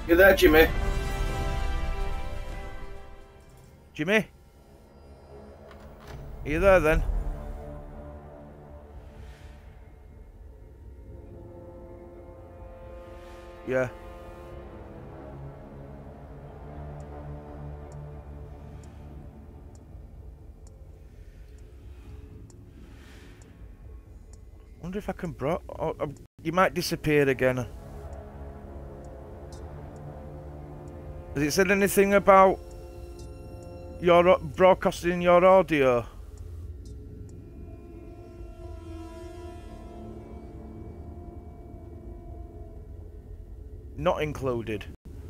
You there, Jimmy? Jimmy? Are you there then? Yeah. Wonder if I can you might disappear again. Has it said anything about your broadcasting your audio? Not included.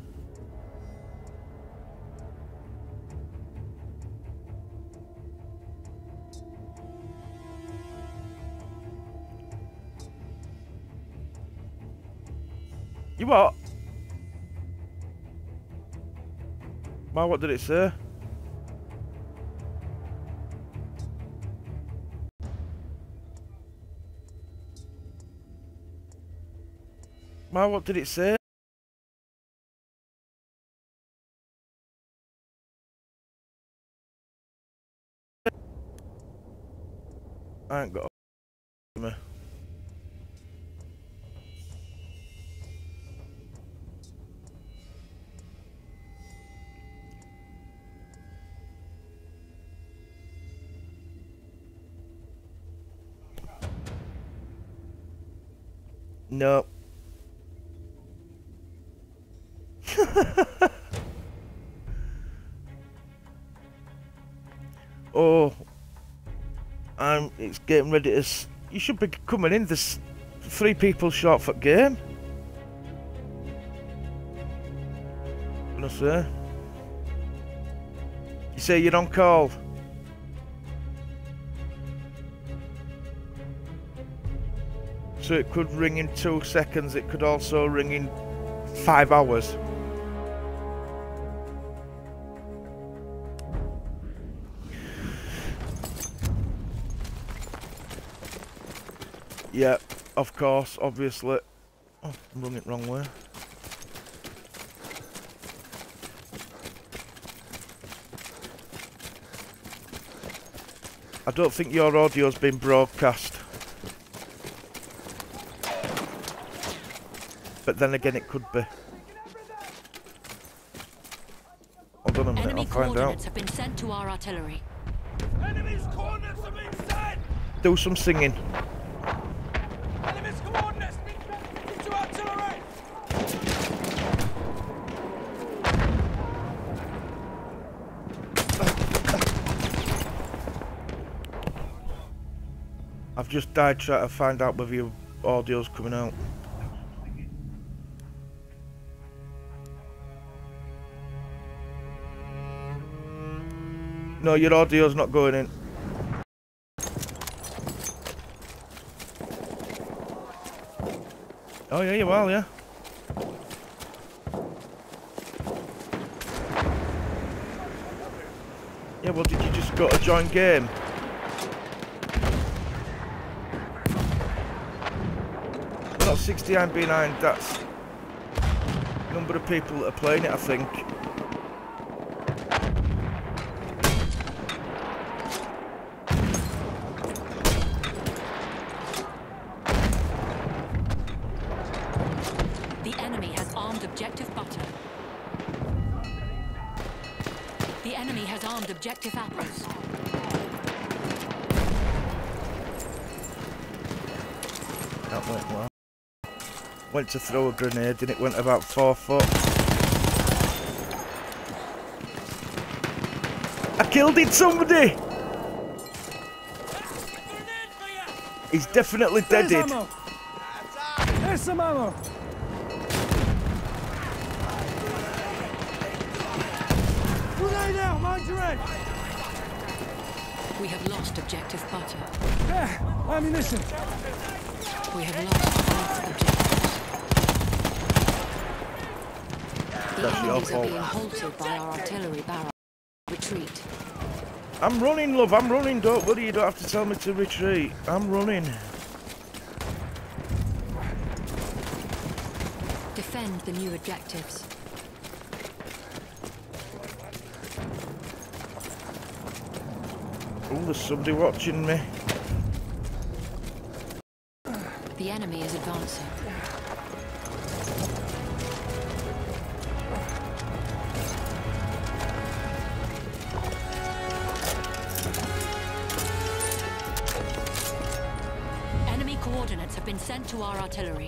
You what? Well, what did it say? Well, what did it say? I ain't got me. No. Oh, it's getting ready to. You should be coming in. There's 3 people short for game. What I say? You say you're on call. So it could ring in 2 seconds. It could also ring in 5 hours. Yeah, of course, obviously. Oh, I'm running it wrong way. I don't think your audio's been broadcast. But then again, it could be. Hold on a minute, I'll find out. Have been sent to our artillery. Enemy's coordinates have been sent! Do some singing. Enemy's coordinates been transmitted to artillery! I've just died trying to find out whether your audio's coming out. No, your audio's not going in. Oh yeah, you are, yeah. Yeah, well, did you just go to join game? Well, not 69 behind, that's the number of people that are playing it, I think. Objective apples. That went well. Went to throw a grenade and it went about 4 foot. I killed it, somebody! He's definitely deaded. There's some ammo! Grenade out, mind your head! We have lost objective butter. There, ammunition! We have lost both objectives. The enemies are being halted by our artillery barrage. Retreat. I'm running, love, I'm running, don't worry, you don't have to tell me to retreat. I'm running. Defend the new objectives. Oh, there's somebody watching me. The enemy is advancing. Enemy coordinates have been sent to our artillery.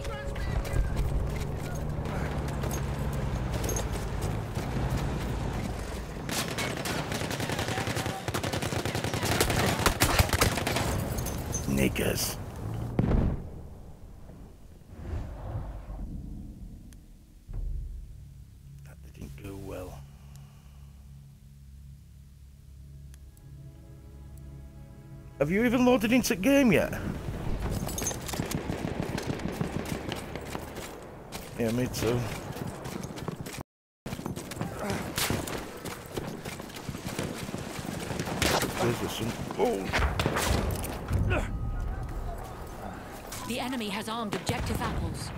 Niggers. That didn't go well. Have you even loaded into game yet? Yeah, me too. There's some. Oh! The enemy has armed objective apples.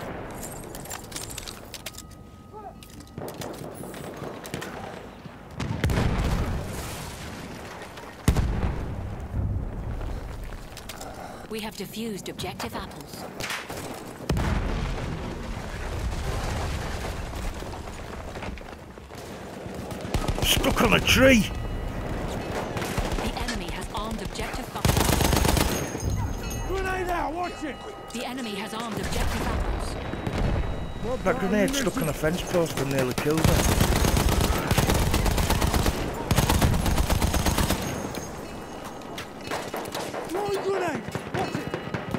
We have defused objective apples. Stuck on a tree! The enemy has armed objective butter. Grenade out, watch it! The enemy has armed objective apples. That grenade stuck on a fence post and nearly killed me. Throwing grenade! Watch it!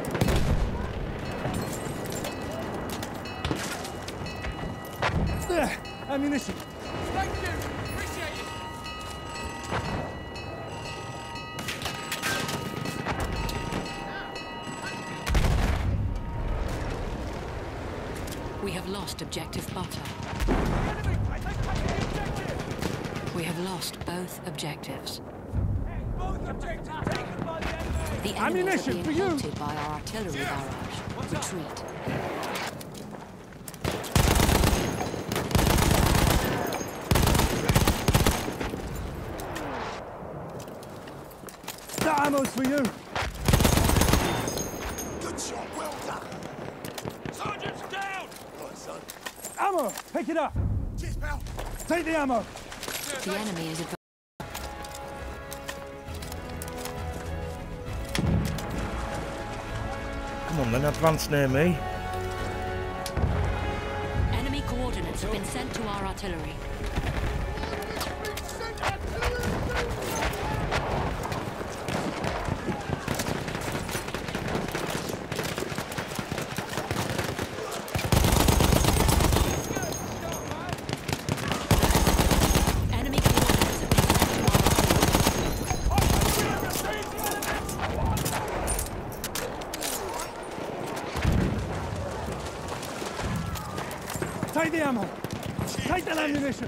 There! Ammunition! Thank you! Appreciate it! We have lost objective butter. We have lost both objectives. Both objectives taken by the enemy! The enemy is Ammunition being for you. halted by our artillery barrage. Retreat. That ammo's for you! Good shot, well done. Sergeant's down! Right, son. Ammo! Pick it up! Cheers, pal. Take the ammo! The enemy is advancing. Come on then, advance near me. Enemy coordinates have been sent to our artillery. Enemy coordinates have been sent to our artillery. Take the ammo! Take that ammunition!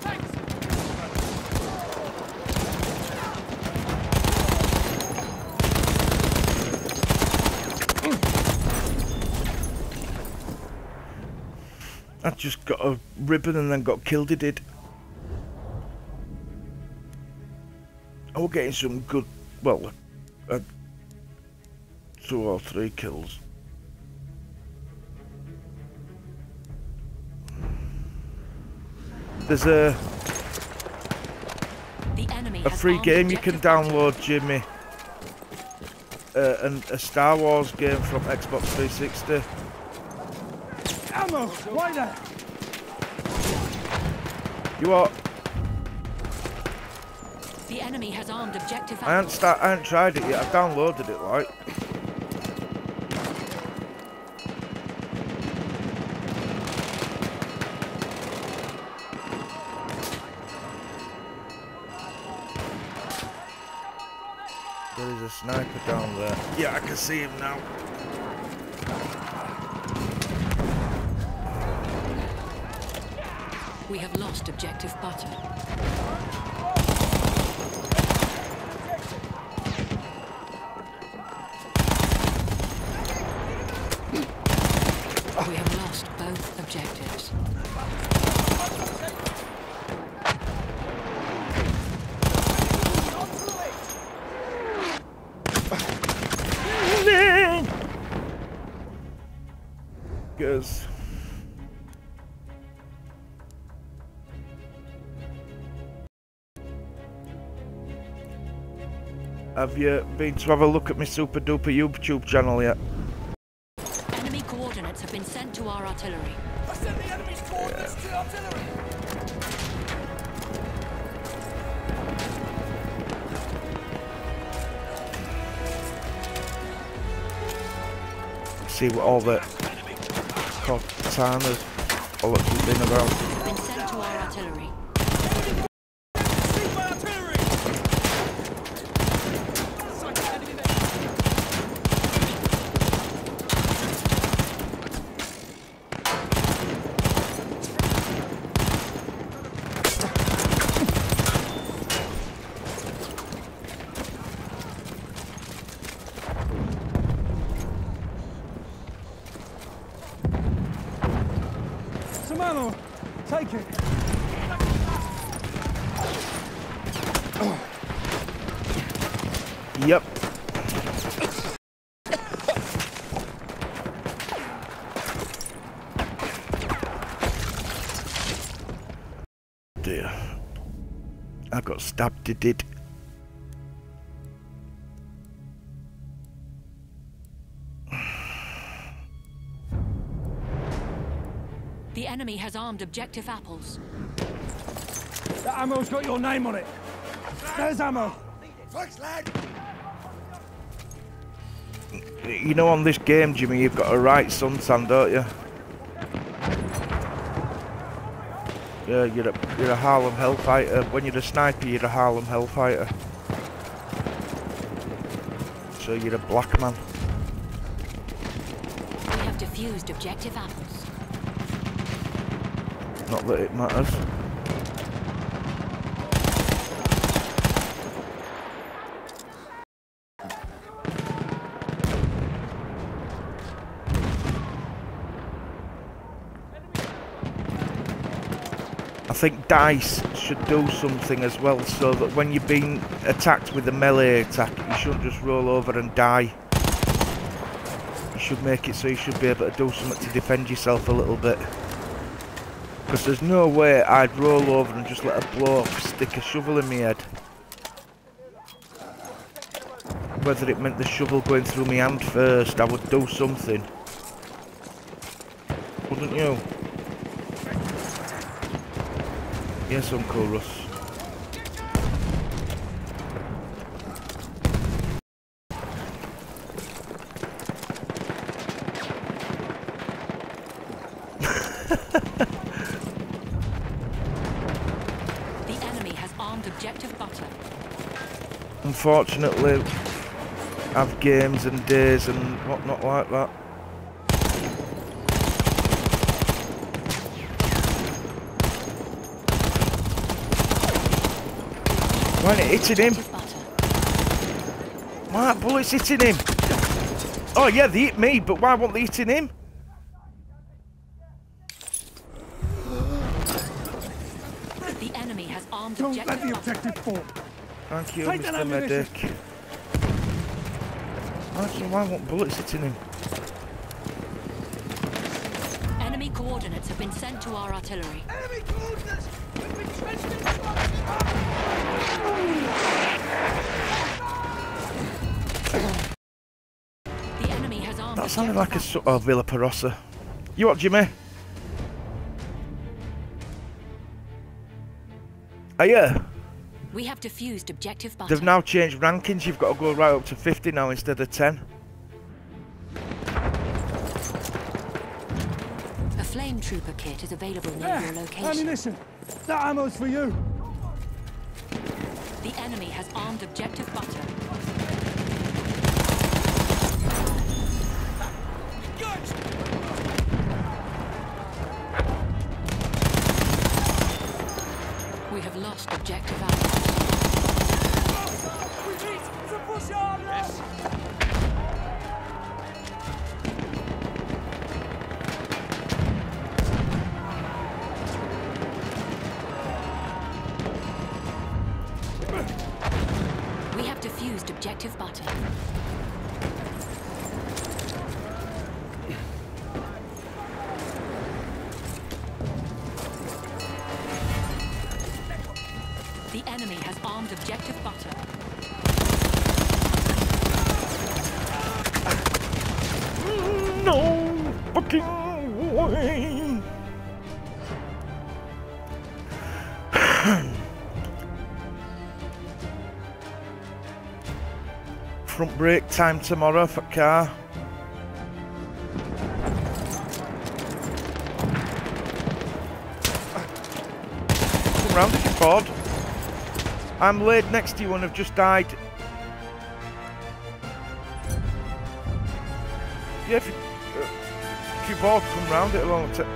I just got a ribbon and then got killed, it did. I was getting some good, well, 2 or 3 kills. There's The enemy a has free armed game you can objective butter. download, Jimmy. And a Star Wars game from Xbox 360. Ammo! Right there! You are. The enemy has armed objective I apples. haven't tried it yet. I've downloaded it, like. There is a sniper down there. Yeah, I can see him now. We have lost objective butter. We have lost both objectives. Goes. Have you been to have a look at my super duper YouTube channel yet? Enemy coordinates have been sent to our artillery. I sent the enemy's coordinates to the artillery. See what all the Cortanas all that's been about. Have been sent to our artillery. See my artillery! Sight enemy there. Some ammo. Take it. Yep. Dear. I got stabbed, it did. The enemy has armed objective apples. That ammo's got your name on it. There's ammo. Thanks, lad. You know, on this game, Jimmy, you've got a right suntan, don't you? Yeah, you're a Harlem Hellfighter. When you're a sniper, you're a Harlem Hellfighter. So you're a black man. We have defused objective apples. Not that it matters. I think DICE should do something as well, so that when you're being attacked with a melee attack, you shouldn't just roll over and die. You should make it so you should be able to do something to defend yourself a little bit. Because there's no way I'd roll over and just let a bloke stick a shovel in my head. Whether it meant the shovel going through my hand first, I would do something. Wouldn't you? Yes, Uncle Russ. The enemy has armed objective butter. Unfortunately, I've games and days and whatnot like that. Why ain't it hitting him? Objective butter. Why aren't bullets hitting him? Oh yeah, they hit me, but why weren't they hitting him? The enemy has armed Don't let objective the butter. objective fall. Thank you, Take that Mr. ammunition. Medic. Actually, why weren't bullets hitting him? Enemy coordinates have been sent to our artillery. Enemy coordinates. We've been trenched in. The enemy has armed That sounded like a objective sort of Villa Perosa. You what, Jimmy? Oh yeah, We have defused objective butter. they've now changed rankings. You've got to go right up to 50 now instead of 10. A flame trooper kit is available near There. your location. Ammunition. That ammo's for you. The enemy has armed objective butter. We have lost objective apples. We need to push on! Yes. We have defused objective butter. armed objective butter. No fucking way. Front brake time tomorrow for car. Come round if you're bored. I'm laid next to you and I've just died. Yeah, if you're bored, come round, it'll only take...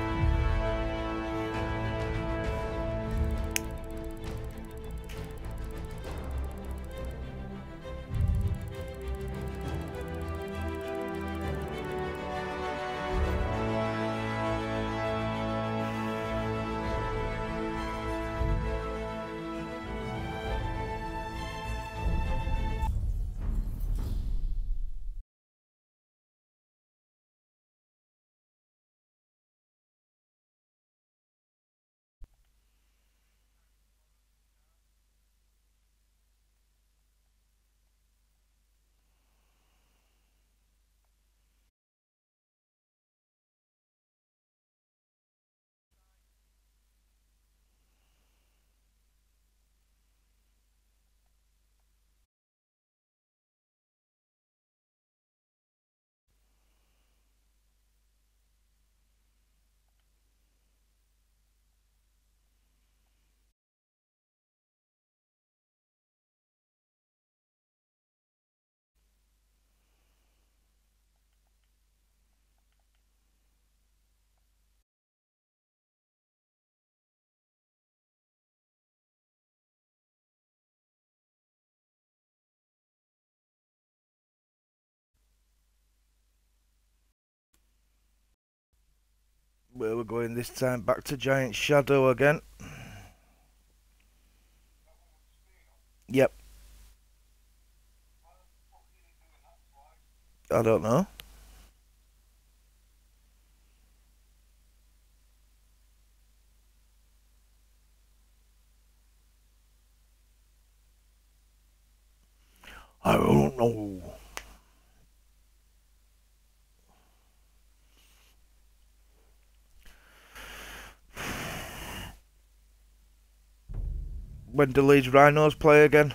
Where we're going this time? Back to Giant Shadow again. Yep. I don't know. I don't know. When do Leeds Rhinos play again?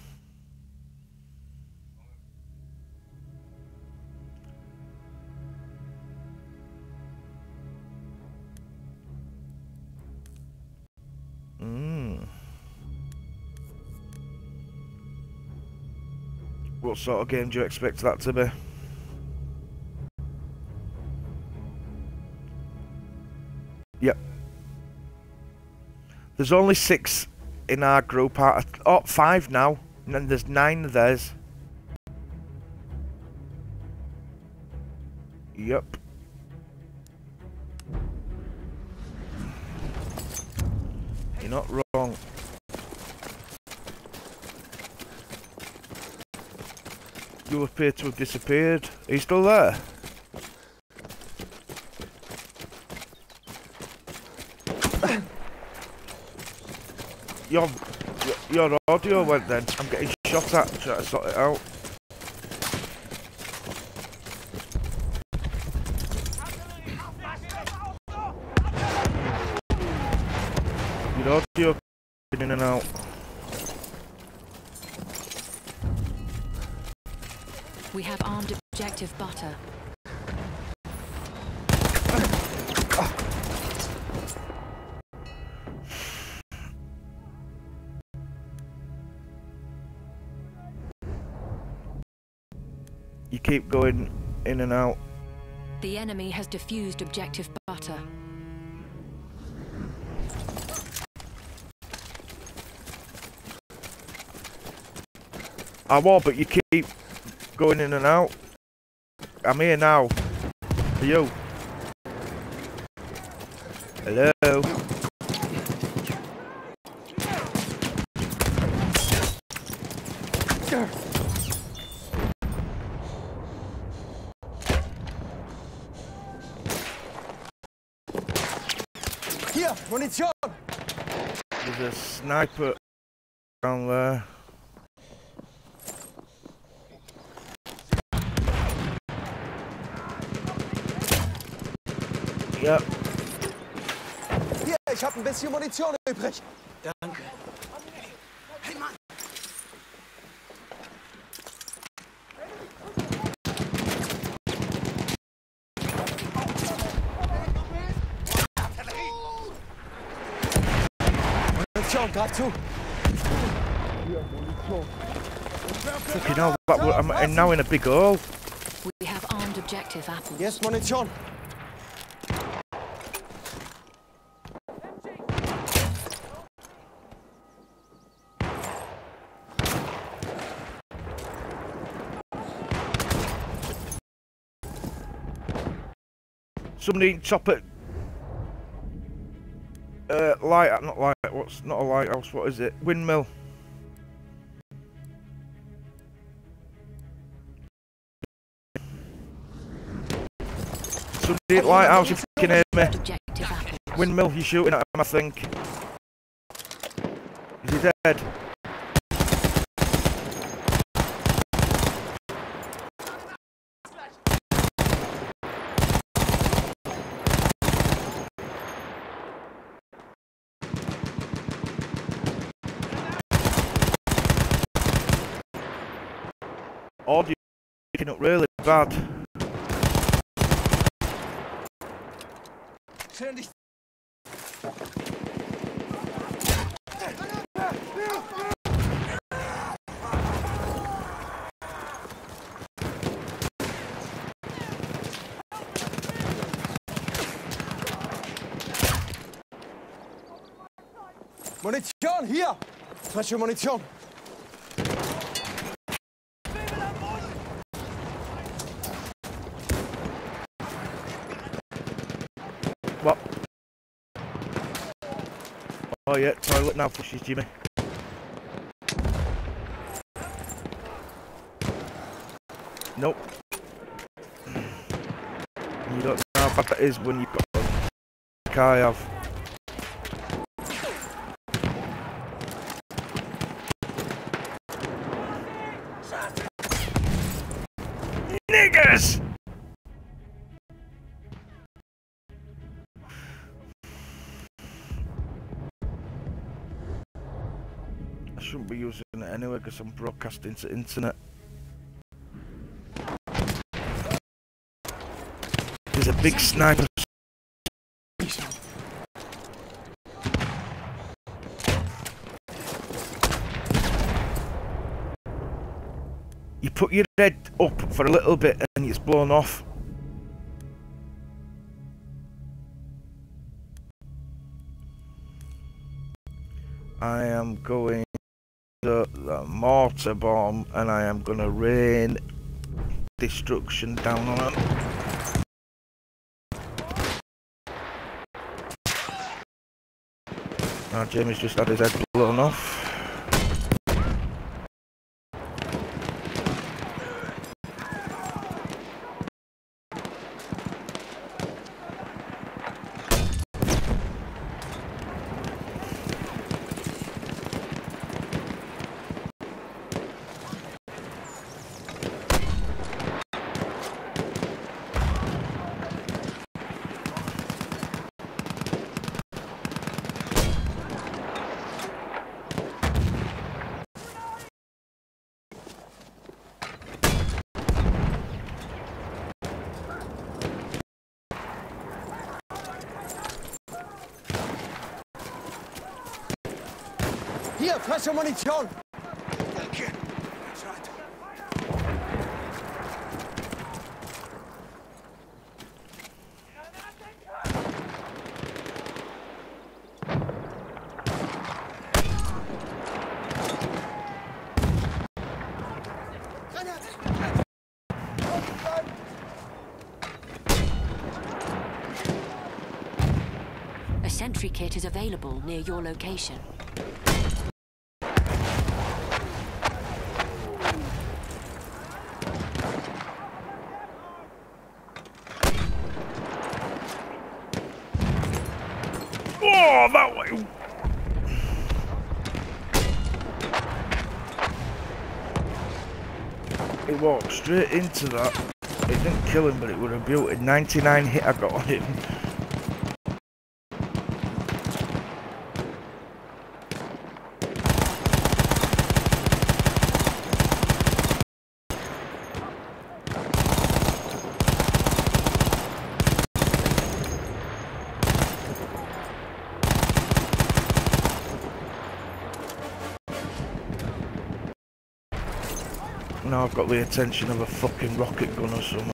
What sort of game do you expect that to be? Yep. There's only 6 in our group. Oh, 5 now. And then there's 9 of theirs. Yep. You're not wrong. You appear to have disappeared. Are you still there? Your audio went then. I'm getting shot at. Trying to sort it out. Your audio in and out. We have armed objective butter. You keep going in and out. The enemy has defused objective butter. I won't, but you keep going in and out. I'm here now. For you. Hello. Here, munition! There's a sniper down there. Yep. Hier, ich habe ein bisschen Munition übrig. Danke. Hey, Mann! Munition, greif zu. Fucking hell, I'm now in a big hole. We have armed objective apples. Hier ist Munition. Somebody top it. Light, not light. What's not a lighthouse? What is it? Windmill. Somebody at lighthouse, if you can hear me. Objective apples. Windmill, you're shooting at him, I think. Is he dead? Audio picking up really bad. Turn dich. Munition, hier. Frische Munition. What? Oh yeah, toilet now flushes, Jimmy. Nope. You don't know how bad that is when you've got a car I have. Niggers! I shouldn't be using it anyway because I'm broadcasting to internet. There's a big sniper. You put your head up for a little bit and it's blown off. I am going to the mortar bomb and I am going to rain destruction down on them. Now Jamie's just had his head blown off. Hier, frische Munition. Danke. That's right. A sentry kit is available near your location. Oh, that way! walked straight into that. It didn't kill him, but it would have beauty. 99 hit I got on him. Now I've got the attention of a fucking rocket gun or something.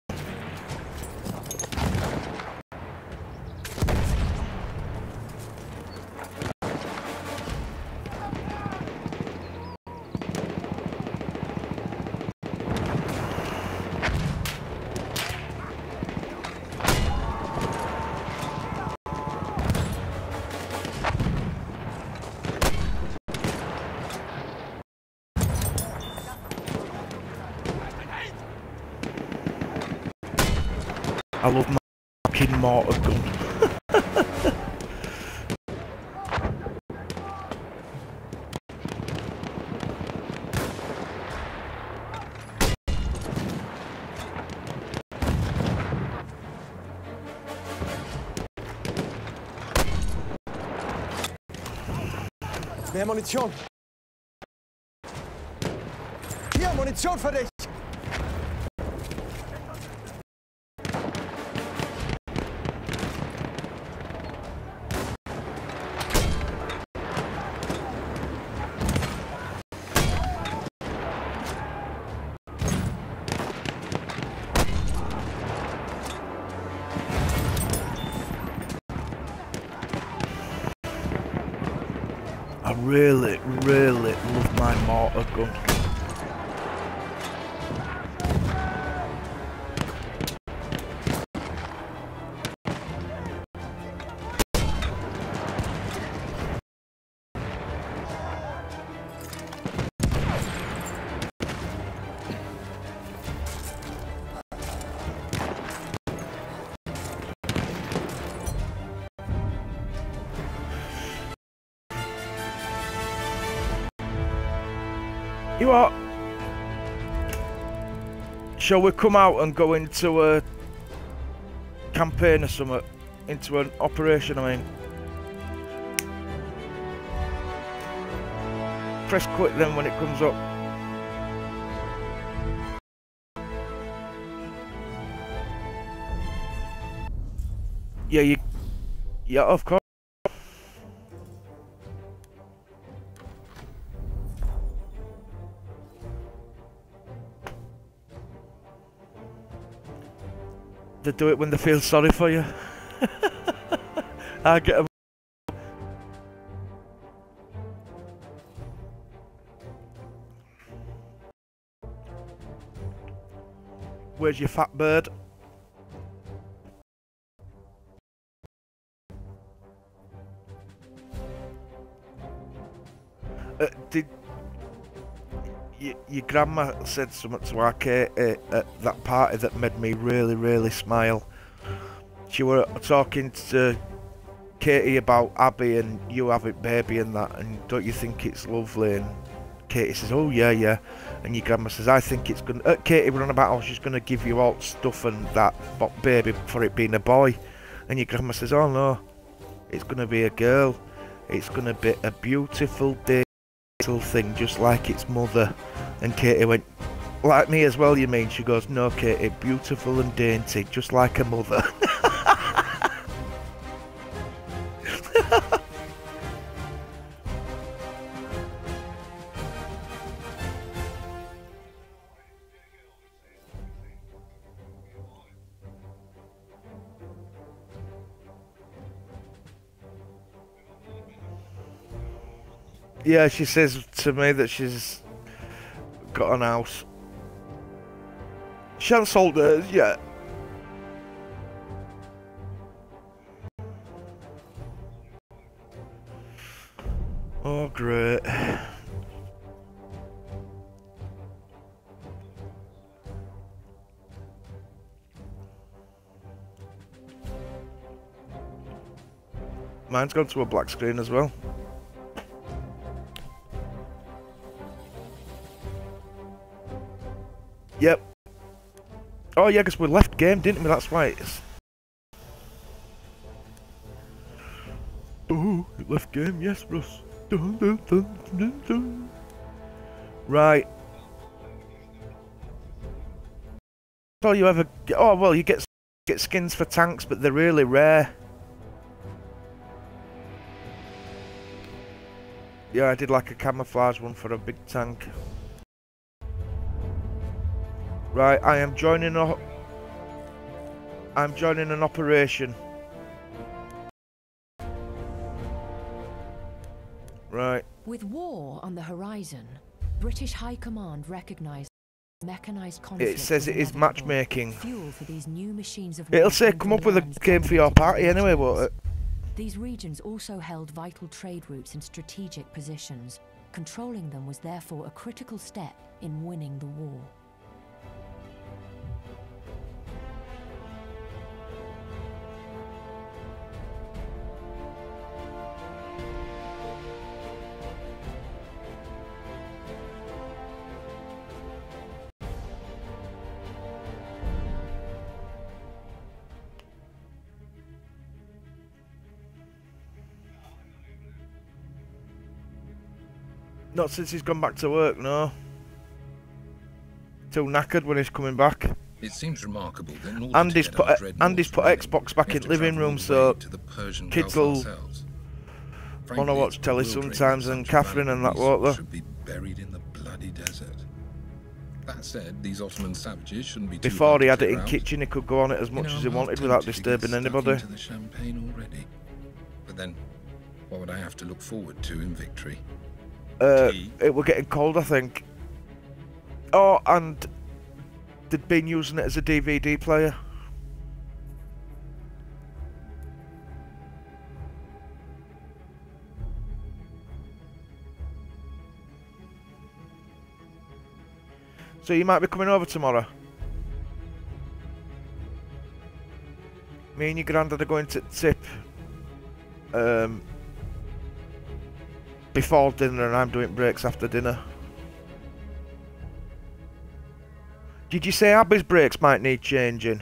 I love my fucking mortar gun. Mehr Munition. Hier, Munition für dich. I really, really love my mortar gun. You what? Shall we come out and go into a campaign or something? Into an operation, I mean. Press quit then when it comes up. Yeah, of course. They do it when they feel sorry for you. I get 'em. Where's your fat bird? Did your grandma said something to our Katie at that party that made me really, really smile. She were talking to Katie about Abby and you have it baby and that, and don't you think it's lovely? And Katie says, oh yeah, yeah. And your grandma says, I think it's gonna Katie were on about how she's gonna give you all stuff and that, but baby, for it being a boy. And your grandma says, oh no, it's gonna be a girl. It's gonna be a beautiful day little thing, just like its mother. And Katie went, like me as well, you mean? She goes, no Katie, beautiful and dainty, just like a mother. Yeah, she says to me that she's got an house. She hasn't sold hers yet. Oh, great. Mine's gone to a black screen as well. Oh yeah, because we left game, didn't we? That's why it's... Oh, it left game, yes, Russ. Dun, dun, dun, dun, dun. Right. That's all you ever get. Oh, well, you get skins for tanks, but they're really rare. Yeah, I did like a camouflage one for a big tank. Right, I'm joining an operation. Right. With war on the horizon, British High Command recognised mechanized conflict. It says it is inevitable. matchmaking. Fuel for these new machines of It'll war say came come from up with a lands game for your dominated by party anyway, won't Germans. it? These regions also held vital trade routes and strategic positions. Controlling them was therefore a critical step in winning the war. Not since he's gone back to work, no. Too knackered when he's coming back. It seems remarkable that in order Andy's to get put our dreadnoughts Andy's put running, Xbox back we have in to living travel all room, the so way to the Persian kids Gulf will ourselves. wanna Frankly, watch it's telly bewildering sometimes that and such Catherine and that, valuable won't they? resource should be buried in the bloody desert. That said, these Ottoman savages shouldn't be too Before hard he to had it clear in out. kitchen, he could go on it as much You know, as he I'm wanted half without tempted to get disturbing stuck anybody. into the champagne already. But then, what would I have to look forward to in victory? It were getting cold, I think. Oh, and they'd been using it as a DVD player. So you might be coming over tomorrow. Me and your granddad are going to Tip before dinner, and I'm doing breaks after dinner. Did you say Abby's brakes might need changing?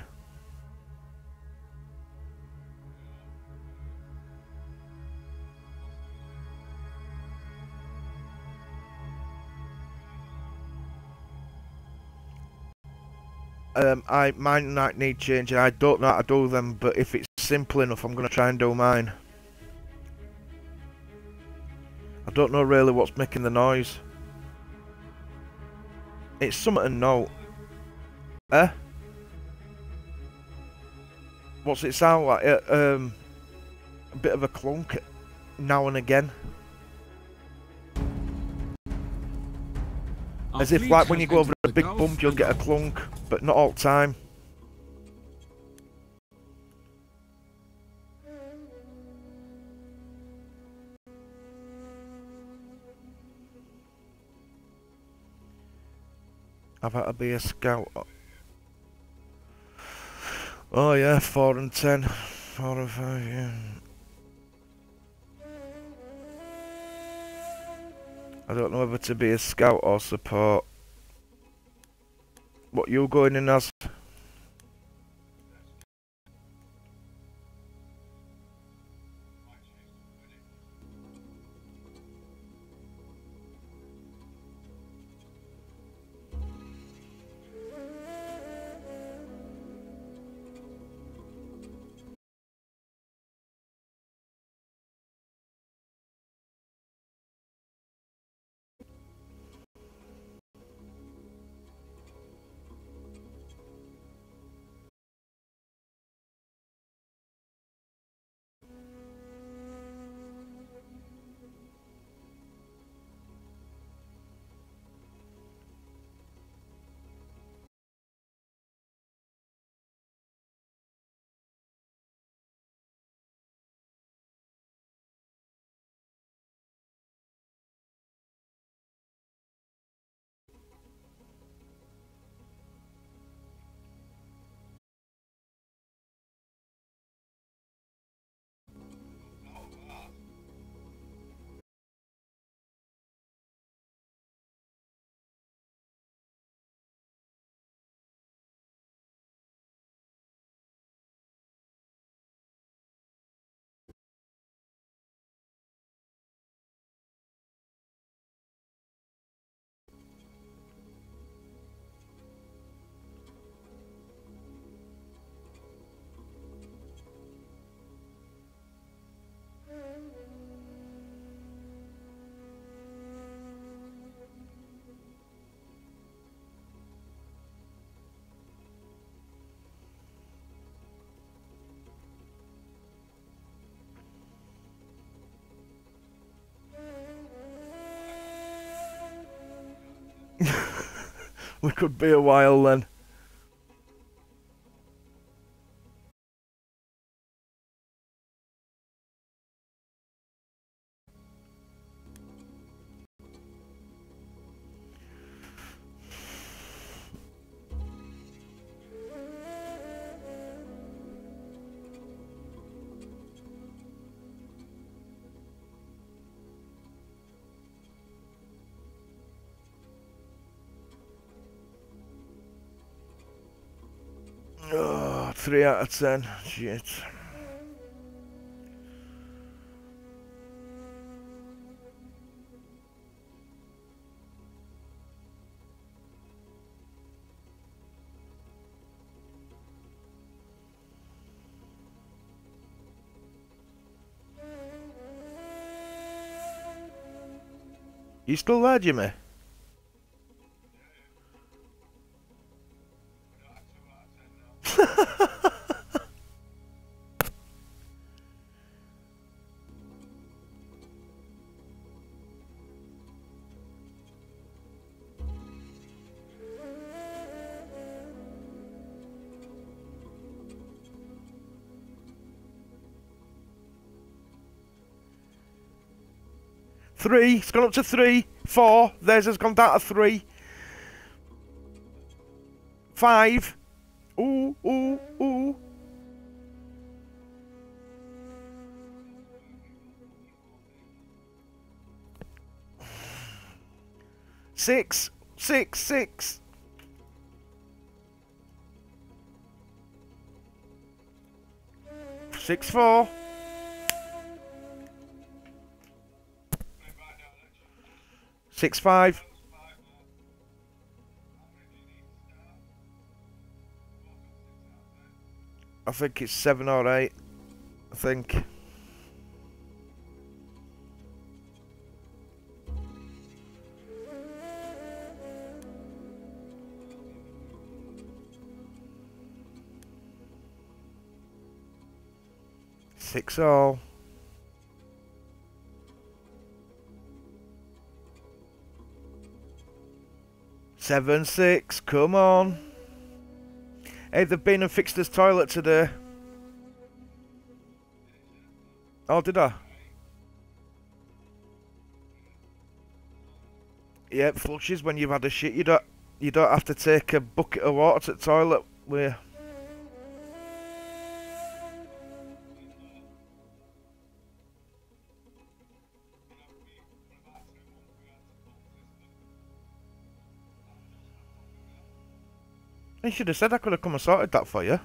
I might need changing. I don't know how to do them, but if it's simple enough, I'm gonna try and do mine. I don't know really what's making the noise. It's something to note. Eh? What's it sound like? A bit of a clunk now and again. As if like when you go over a big bump you'll get a clunk, but not all the time. I've had to be a scout. Oh yeah, 4 and 10. 4 and 5, yeah. I don't know whether to be a scout or support. What you going in as? We could be a while then. Oh, 3 out of 10. Shit. You still there, Jimmy? Three. It's gone up to 3. 4. Theirs has gone down to 3. 5. Ooh, ooh, ooh. 6. 6. 6. 6, 4. 6, 5. I think it's 7 or 8. I think. Six all. 7, 6. Come on. Hey, they've been and fixed this toilet today. Oh, did I? Yeah, flushes when you've had a shit. You don't have to take a bucket of water to the toilet. Where? You should have said I could have come and sorted that for you.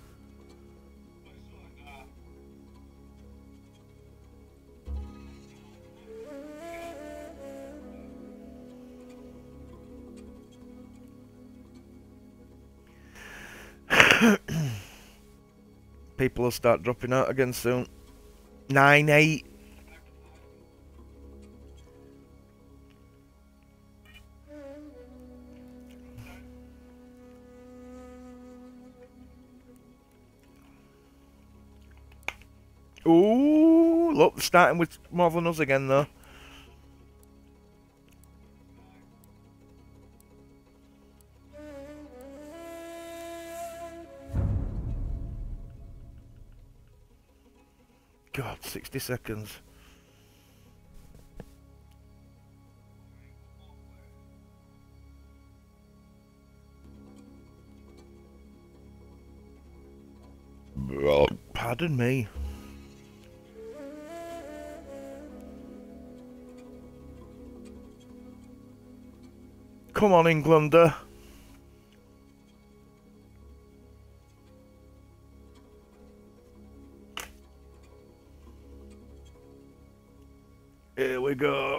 People will start dropping out again soon. 9, 8. Ooh, look, starting with more than us again though. God, 60 seconds. Oh, pardon me. Come on, Englander. Here we go.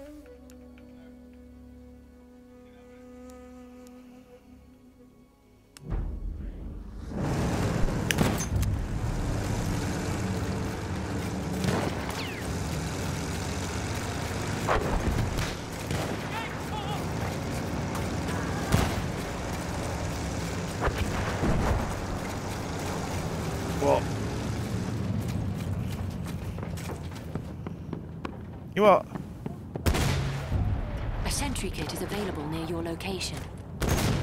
What? You what? A sentry kit is available near your location.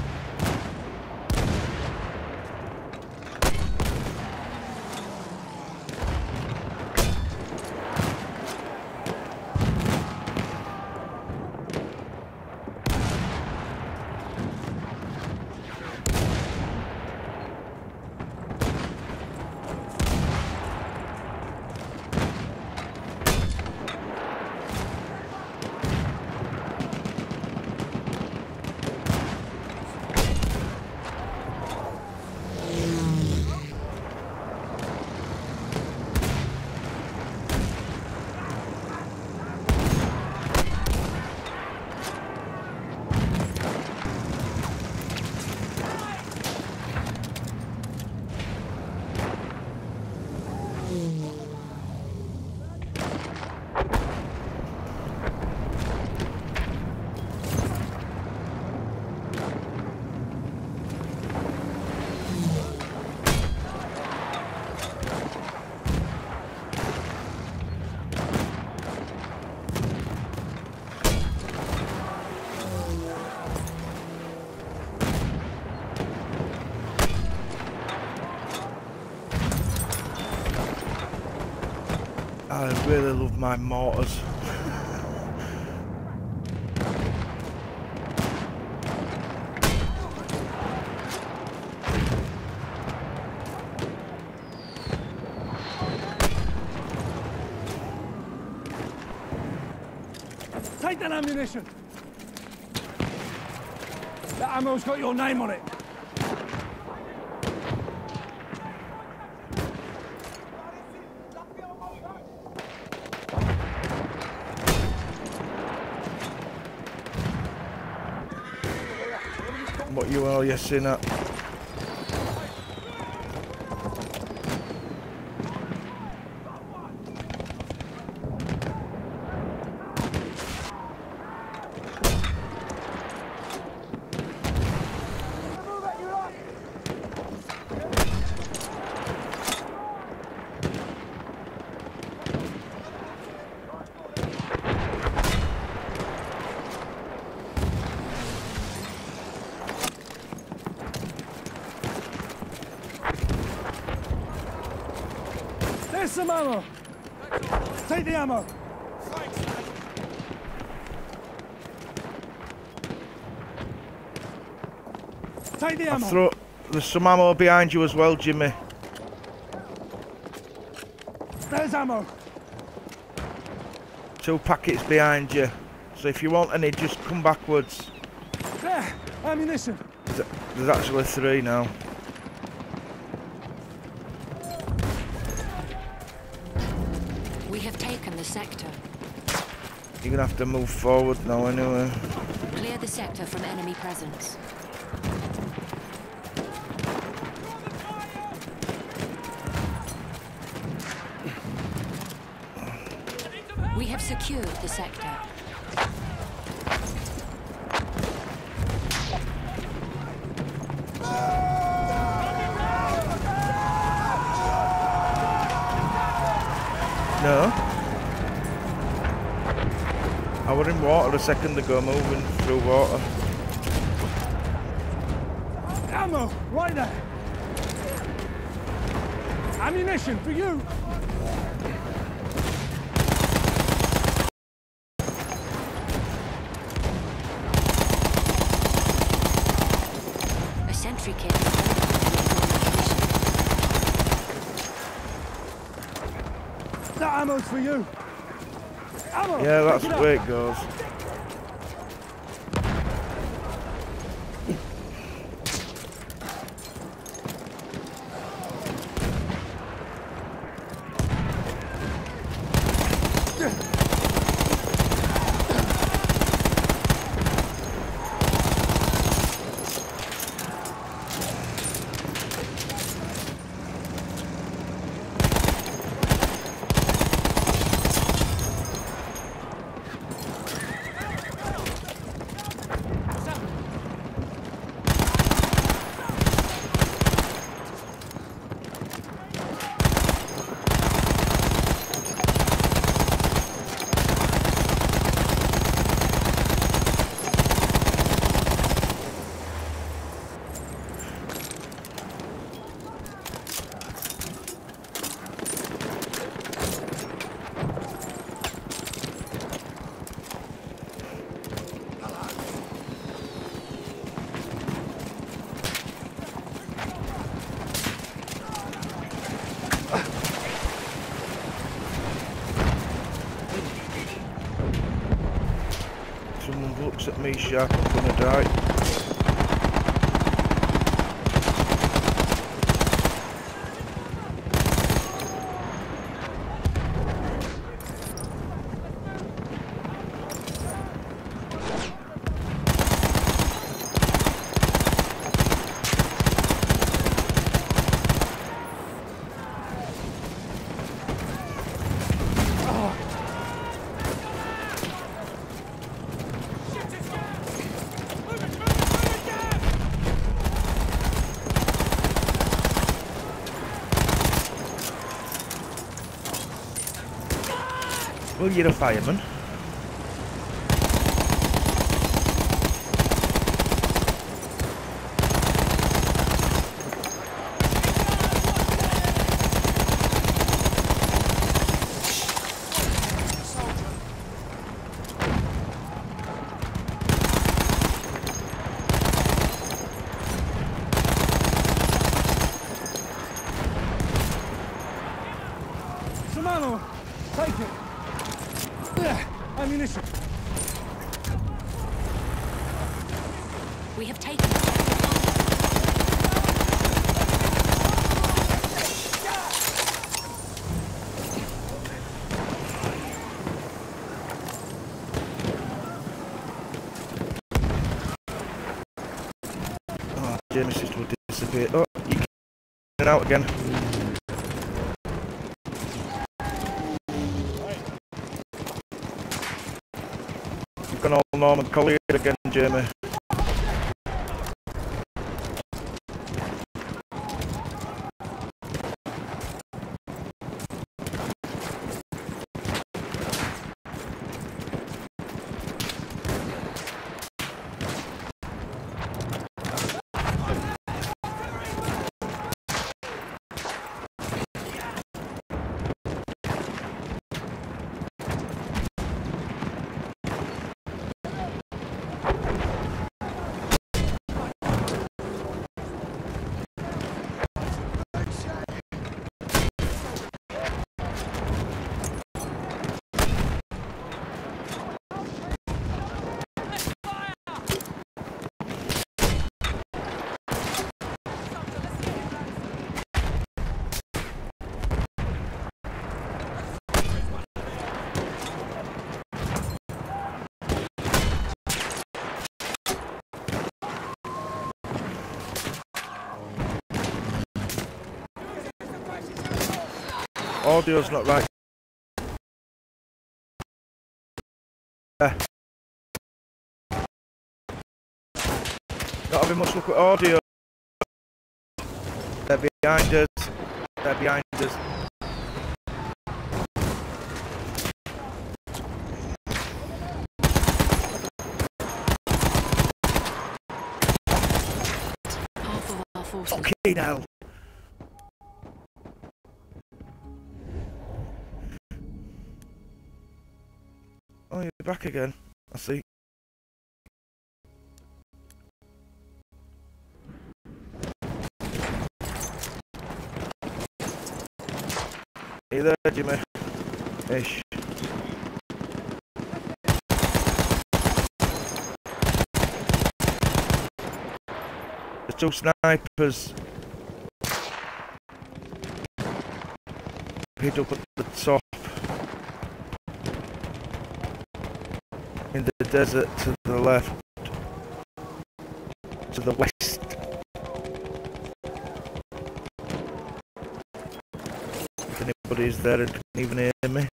I really love my mortars. Take that ammunition. That ammo's got your name on it. What you are, you sinner? There's some ammo. Take the ammo. Take the ammo. There's some ammo behind you as well, Jimmy. There's ammo. 2 packets behind you. So if you want any, just come backwards. There, ammunition. There's actually 3 now. We have taken the sector. You're gonna have to move forward now anyway. Clear the sector from enemy presence. We have secured the sector. No. I was in water a second ago, moving through water. Ammo, right there. Ammunition for you. A sentry kit. That ammo's for you. Ammo. Yeah, that's pick the it way up. it goes. Someone looks at me sharp, I'm gonna die. Well, you're a fireman. ammo. Take it. There. Ammunition. We have taken. Oh, Jamie's sister will disappear. Oh, you can get out again. You've gone all Norman Collier again, Jamie. Audio's not right. Not having much luck with audio. They're behind us. They're behind us. Half of our forces. Fucking hell. Oh, you're back again. I see. Are you there, Jimmy? Ish. There's two snipers. Hid up at the top. In the desert to the left. To the west. If anybody's there and can even hear me.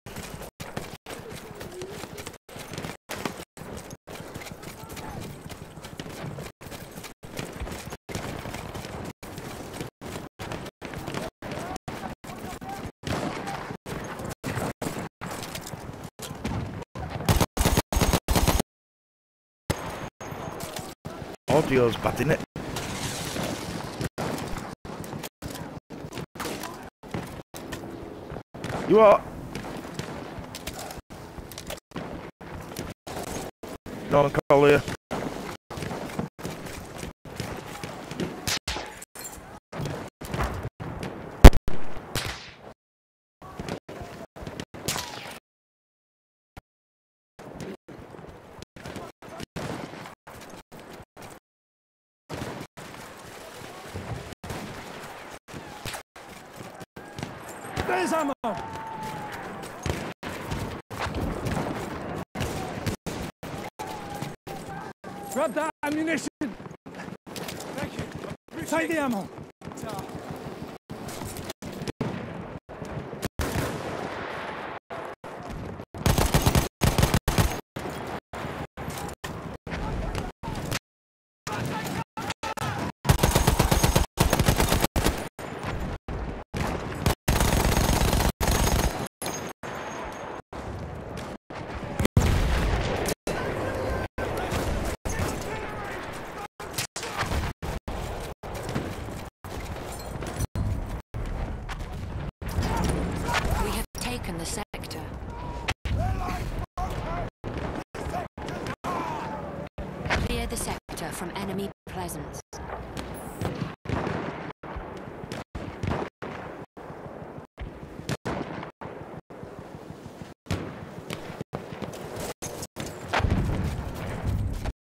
Audio's bad, isn't it? You are. Norman Collier. There's ammo! Grab that ammunition! Thank you. Take the ammo! The sector. Clear the sector from enemy presence.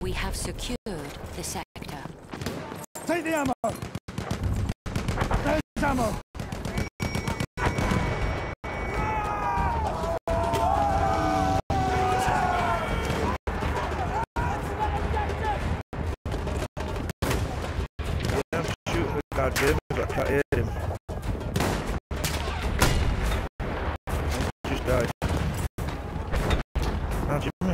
We have secured the sector. Take the ammo. There's ammo. I'm shooting with that Jim, but I can't hear him. Just died. Now Jimmy.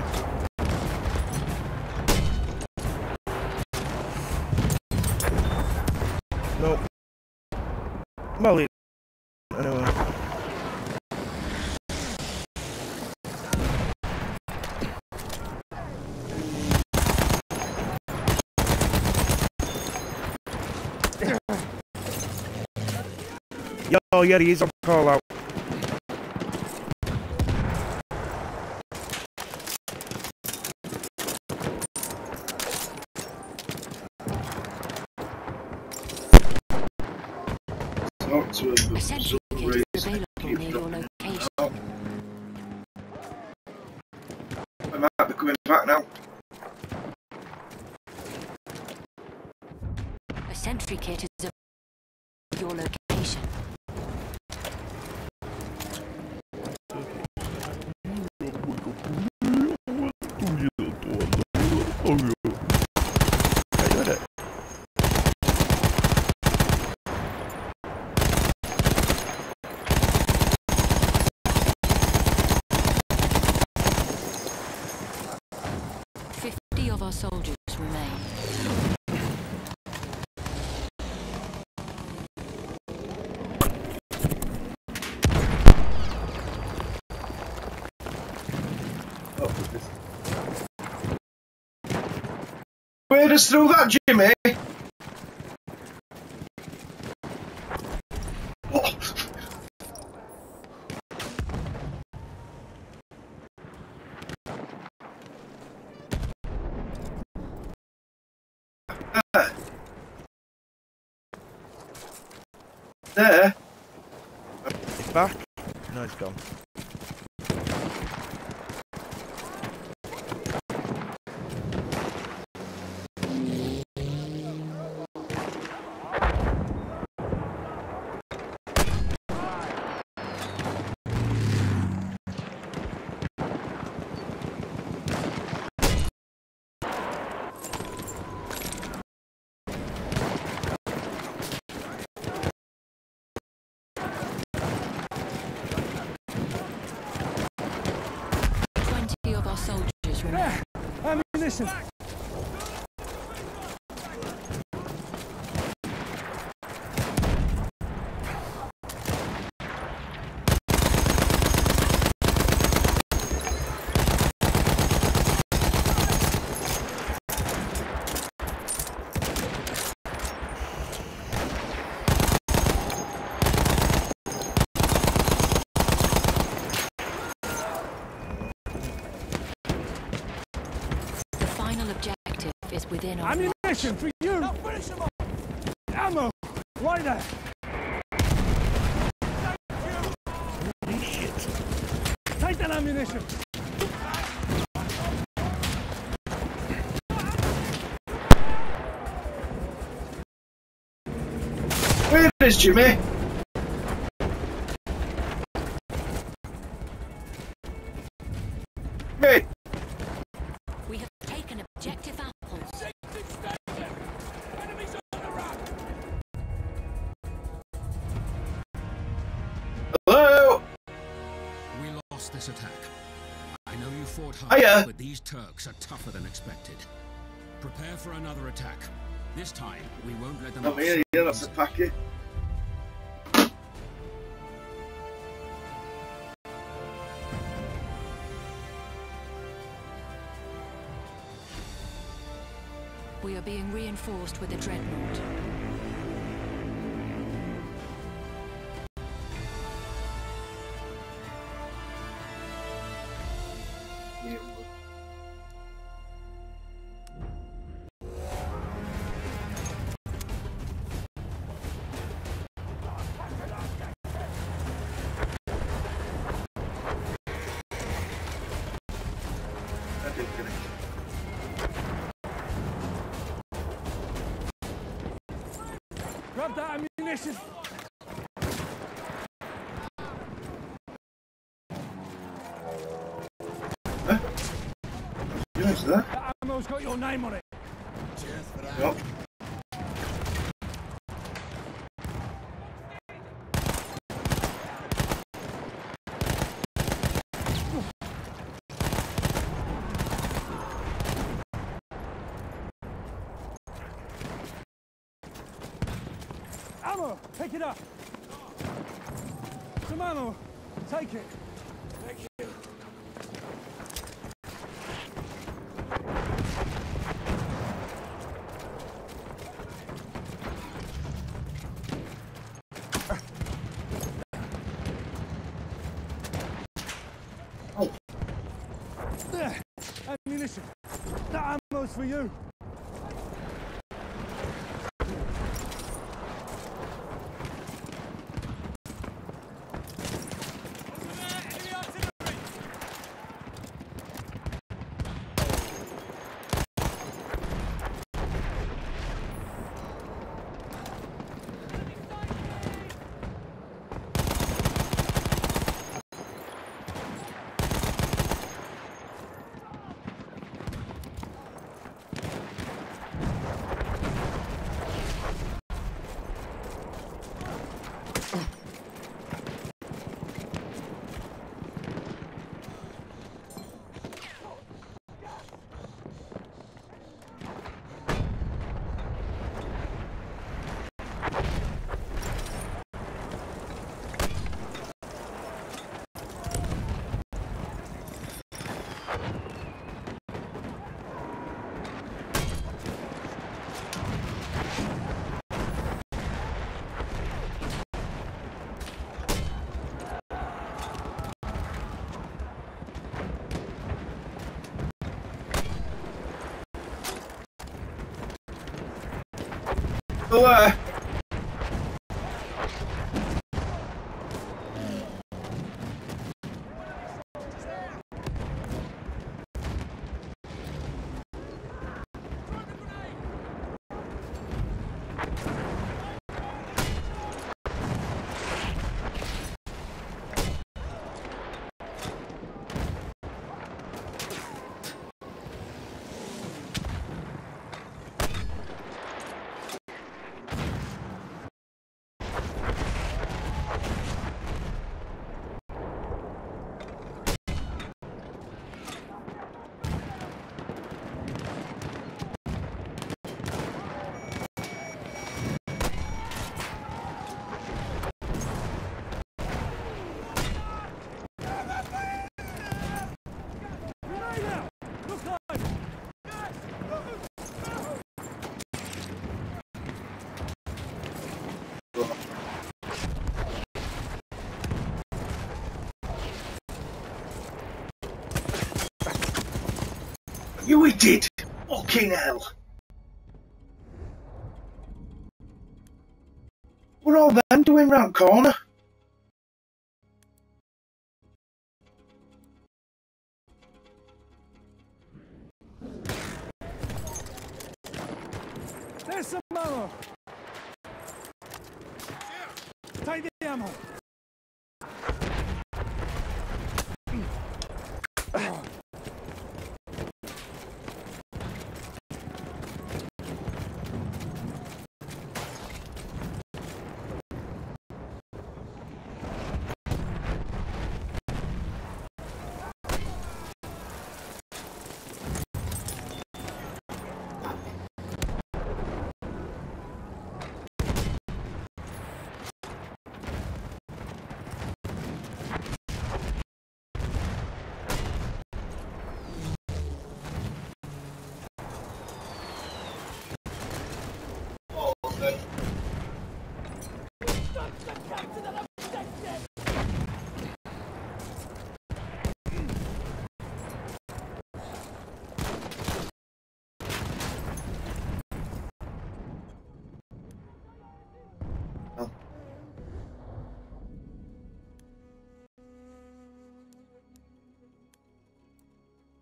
Nope. Molly. Anyway. Yo, yeah, he is on call out. A sentry kit is available near your location. I might be coming back now. A sentry kit is available near your location. Of our soldiers remain. Wade us through that, Jimmy. There. He's back. No, he's gone. Ammunition. Objective is within our ammunition for you. Now finish him off. Ammo. Right there. Holy shit. Take that ammunition. Where is Jimmy? Hey. We have taken objective apples. Enemies on the run. Hello? We lost this attack. I know you fought hard, Hiya. but these Turks are tougher than expected. Prepare for another attack. This time, we won't let them off. Yeah, that's a packet. We are being reinforced with a dreadnought. Grab that ammunition. That? That ammo's got your name on it. Cheers for that. Yep. Ammo, pick it up. Some ammo. Take it. Thank you. Oh. There. Ammunition. That ammo's for you. Oh, you idiot! Fucking hell! What are all them doing round corner? There's some ammo. Take the ammo.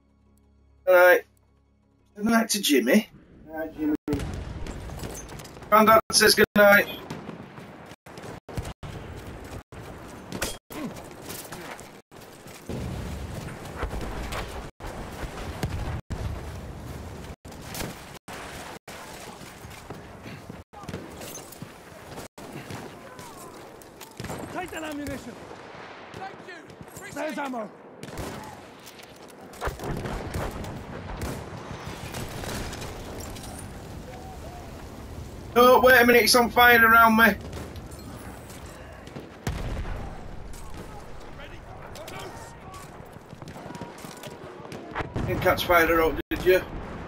Alright. Good night to Jimmy. Jimmy. Grandad says goodnight. Take that ammunition. Thank you. Appreciate There's it. ammo. Oh, wait a minute, it's on fire around me. Didn't catch fire up, did you?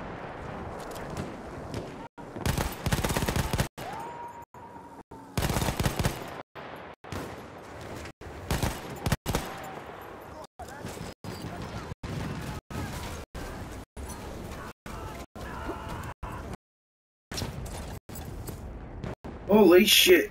Holy shit.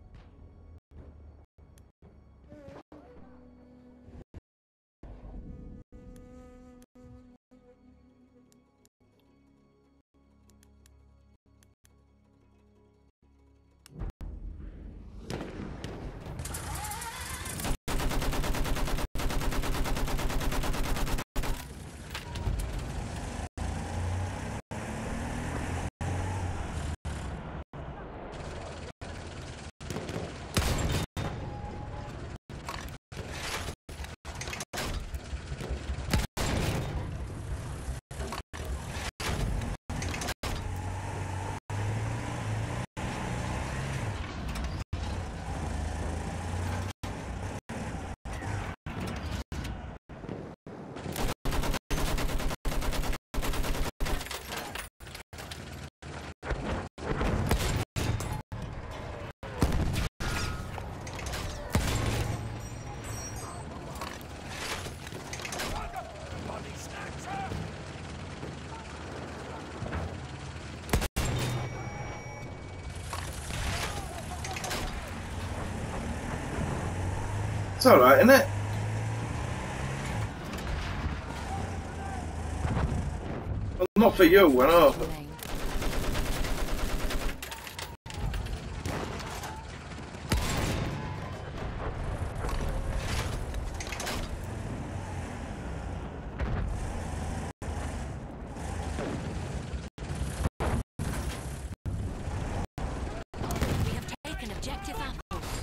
It's alright, isn't it? Well, not for you, I know. Remain. We have taken objective apples.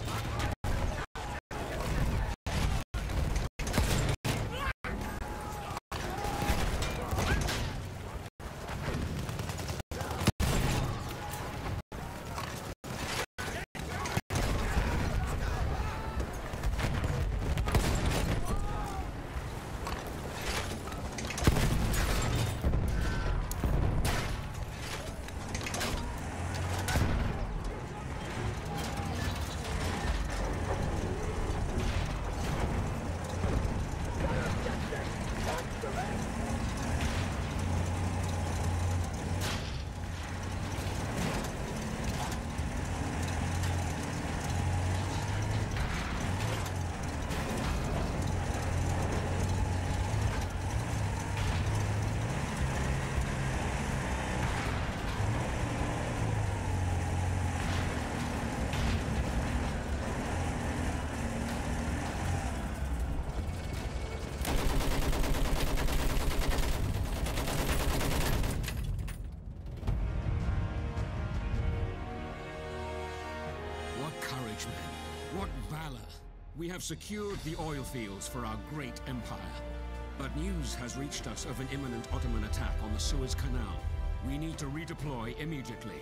What courage, men. What valor. We have secured the oil fields for our great empire. But news has reached us of an imminent Ottoman attack on the Suez Canal. We need to redeploy immediately.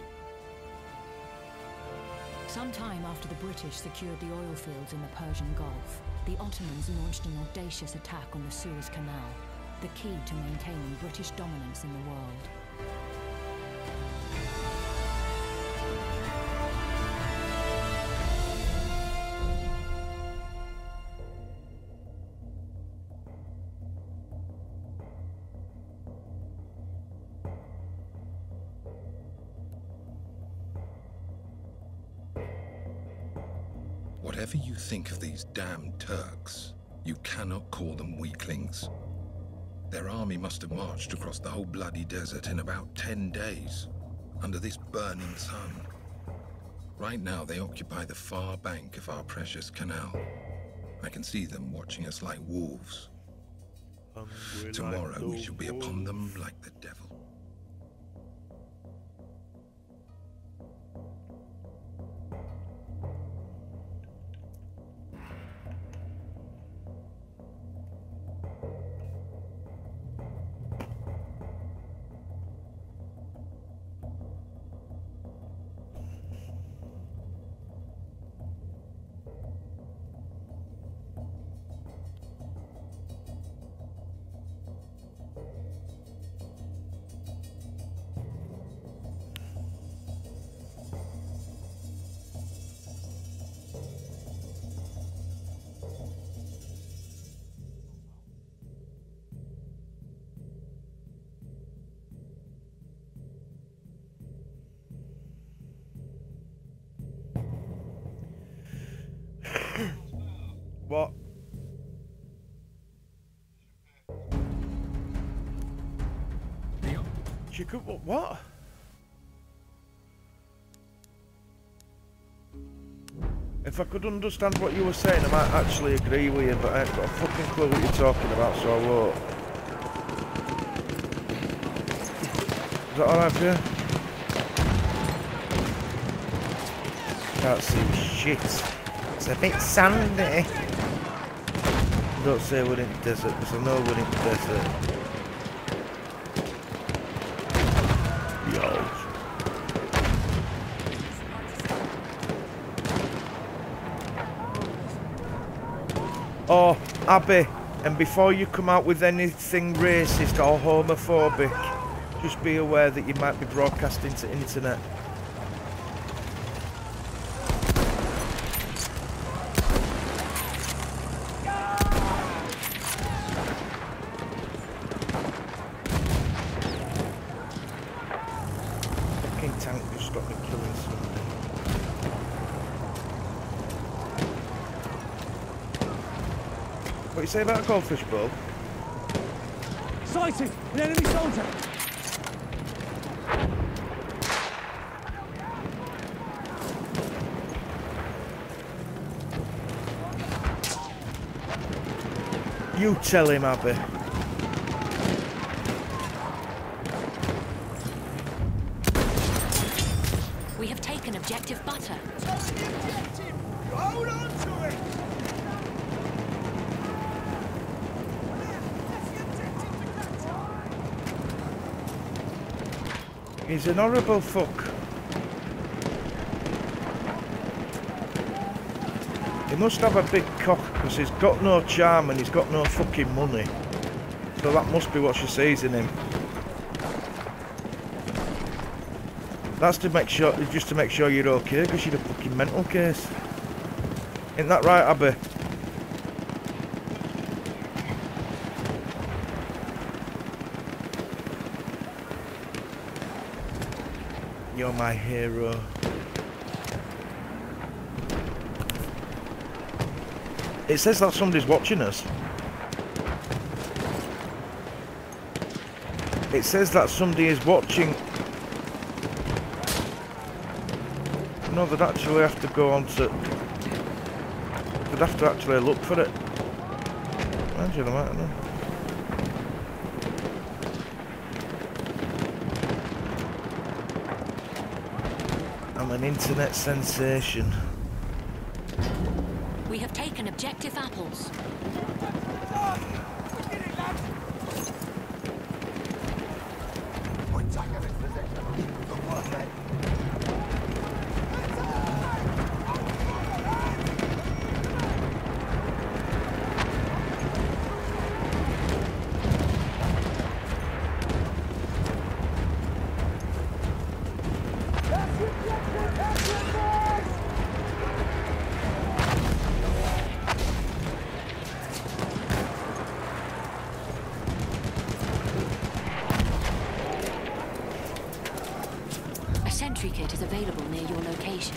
Sometime after the British secured the oil fields in the Persian Gulf, the Ottomans launched an audacious attack on the Suez Canal, the key to maintaining British dominance in the world. Whatever you think of these damned Turks, you cannot call them weaklings. Their army must have marched across the whole bloody desert in about 10 days, under this burning sun. Right now, they occupy the far bank of our precious canal. I can see them watching us like wolves. Tomorrow, we shall be upon them like the devil. What? She could what? If I could understand what you were saying, I might actually agree with you, but I ain't got a fucking clue what you're talking about, so I won't. Is that alright for you? Can't see shit. It's a bit sandy. Don't say we're in the desert, because I know we're in the desert. Yo. Oh, Abby, and before you come out with anything racist or homophobic, just be aware that you might be broadcasting to internet. What you say about a goldfish bowl? Sighted! An enemy soldier! You tell him, Abby. We have taken objective butter. Touch the objective! Hold on to it! He's an horrible fuck. He must have a big cock because he's got no charm and he's got no fucking money. So that must be what she sees in him. That's to make sure, just to make sure you're okay, because you're a fucking mental case. Ain't that right, Abby? You're my hero. It says that somebody's watching us. It says that somebody is watching. No, they'd actually have to go on to... They'd have to actually look for it. Imagine, I might know. I'm an internet sensation. We have taken objective apples. Sentry kit is available near your location.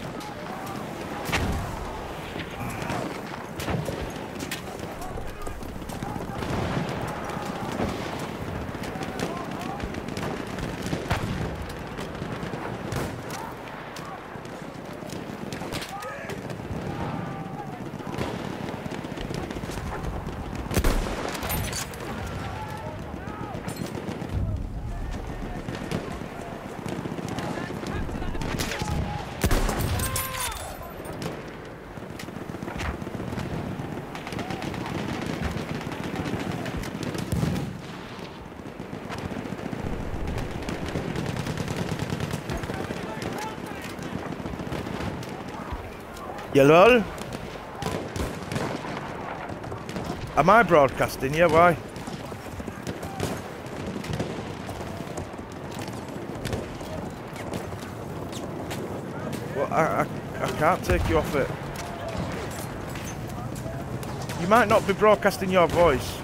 Hello? Am I broadcasting? Yeah, why? Well, I can't take you off it. You might not be broadcasting your voice.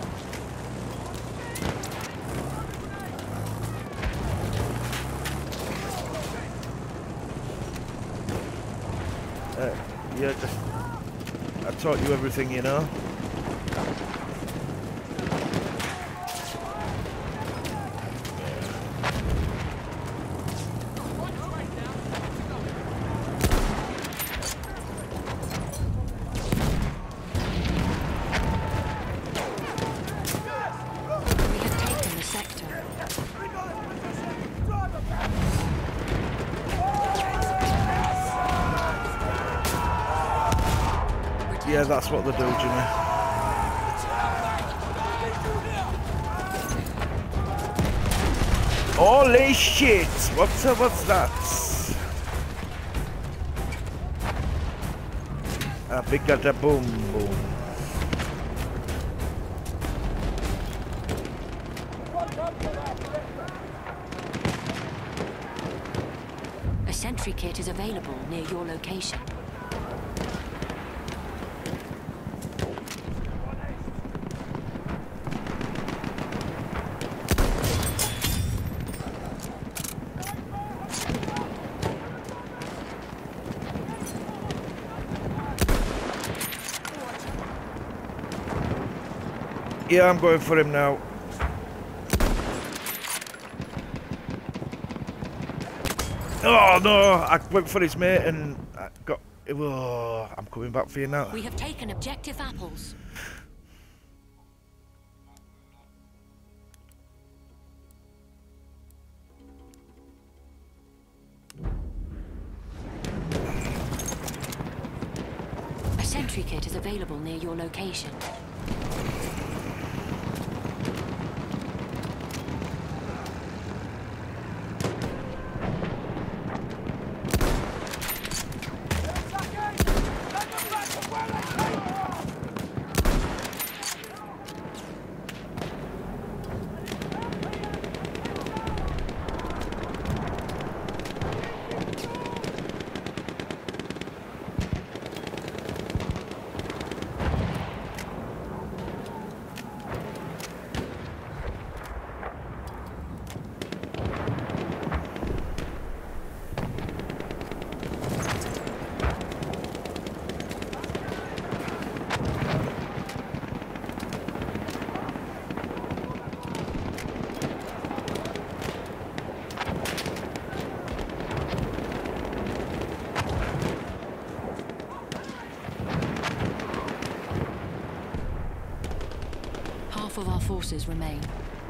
Yeah, just... I taught you everything, you know. Yeah, that's what they do, Jimmy. Holy shit! What's that? A big gada boom boom. A sentry kit is available near your location. Yeah, I'm going for him now. Oh no! I went for his mate and I got... Oh, I'm coming back for you now. We have taken objective apples. A sentry kit is available near your location. Half of our forces remain.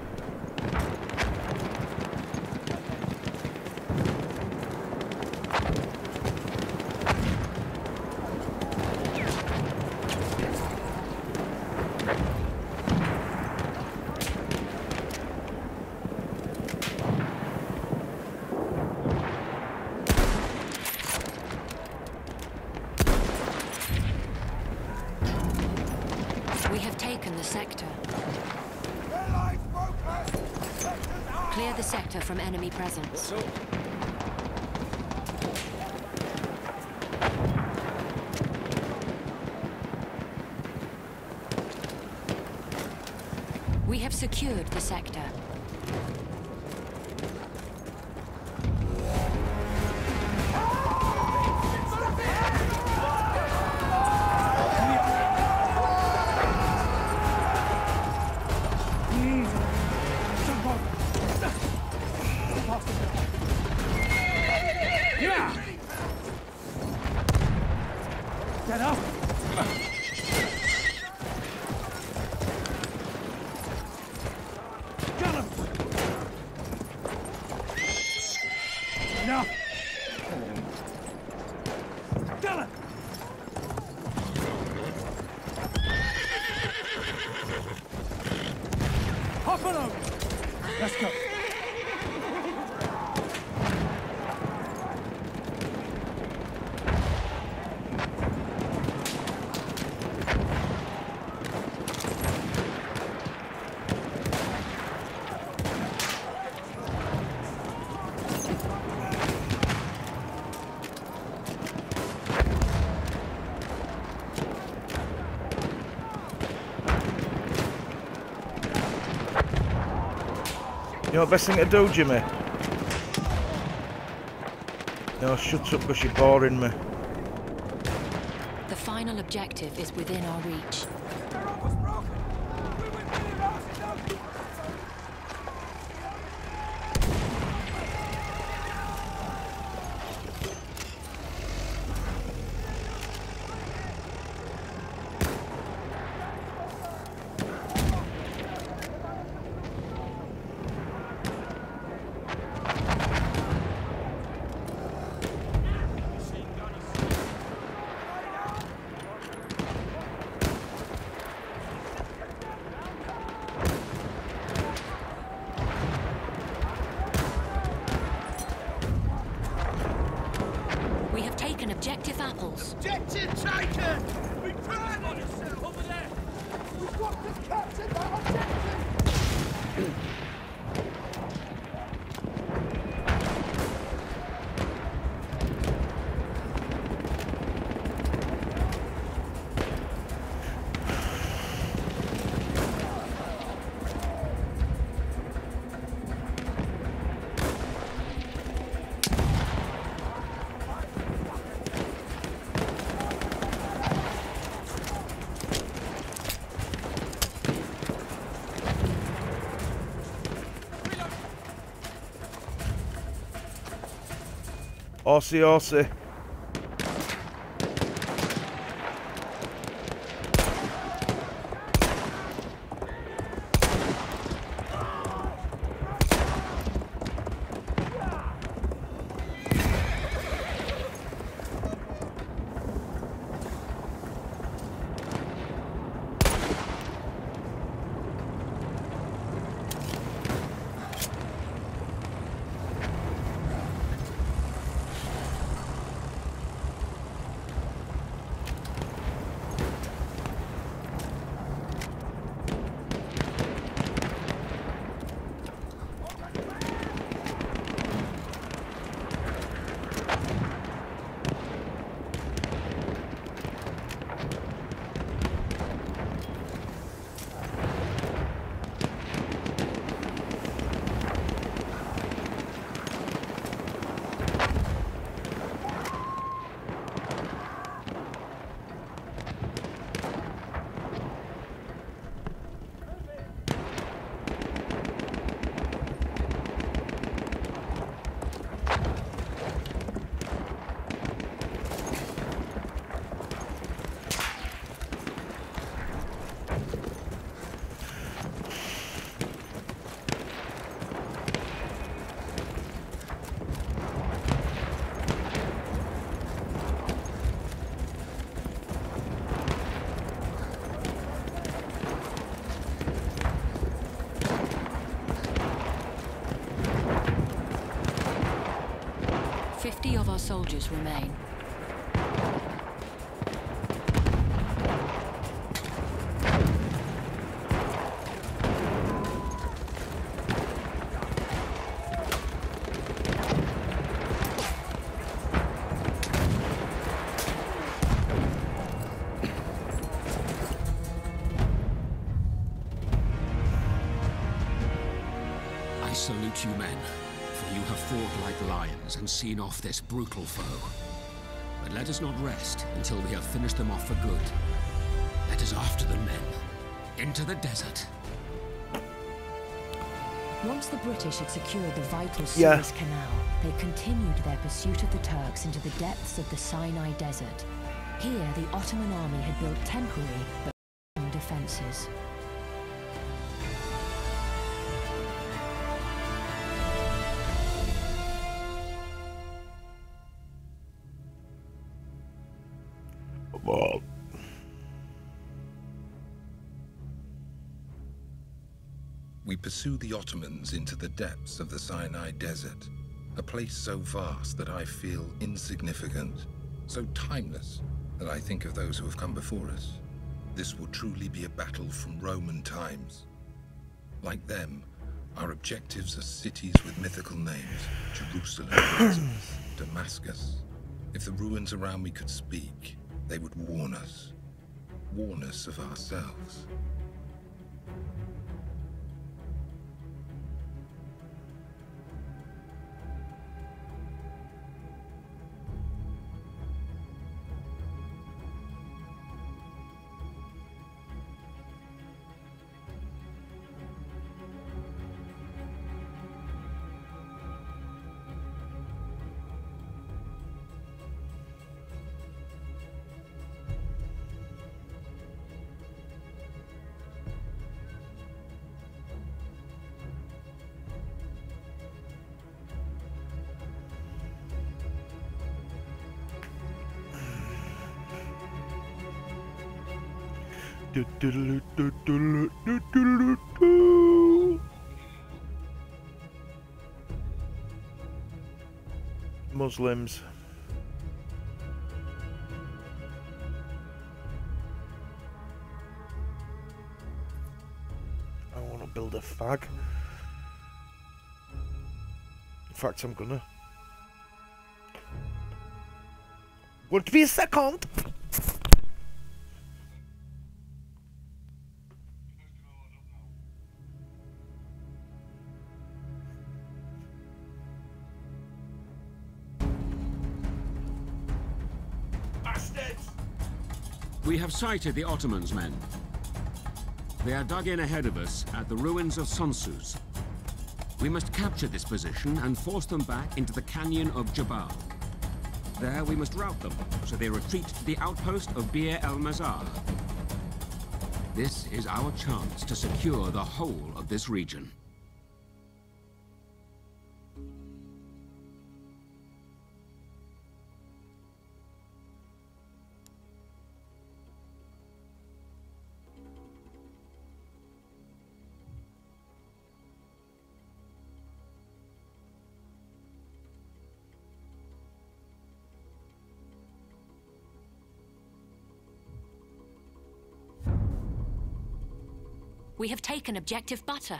We have taken the sector. Clear the sector from enemy presence. We have secured the sector. Get up! Get him! Enough! Get him! Hop it over! Let's go! You know what best thing to do, Jimmy? No, shut up because you're boring me. The final objective is within our reach. They're almost broken. We will clear out enough. We have taken objective apples. Objective taken. We proud of yourself. Over there. We've got to capture that objective. Horsey, horsey. Of our soldiers remain. I salute you, men. You have fought like lions and seen off this brutal foe. But let us not rest until we have finished them off for good. Let us after them, men. Into the desert. Once the British had secured the vital Yeah. Suez Canal, they continued their pursuit of the Turks into the depths of the Sinai Desert. Here, the Ottoman army had built temporary but strong defenses. We pursue the Ottomans into the depths of the Sinai Desert, a place so vast that I feel insignificant, so timeless that I think of those who have come before us. This will truly be a battle from Roman times. Like them, our objectives are cities with mythical names: Jerusalem, Elizabeth, Damascus. If the ruins around me could speak, they would warn us of ourselves. Muslims. I want to build a fag. In fact, I'm gonna. Won't be a second. We have sighted the Ottomans, men. They are dug in ahead of us at the ruins of Sonsuz. We must capture this position and force them back into the canyon of Jabal. There we must rout them, so they retreat to the outpost of Bir el-Mazar. This is our chance to secure the whole of this region. We have taken objective butter.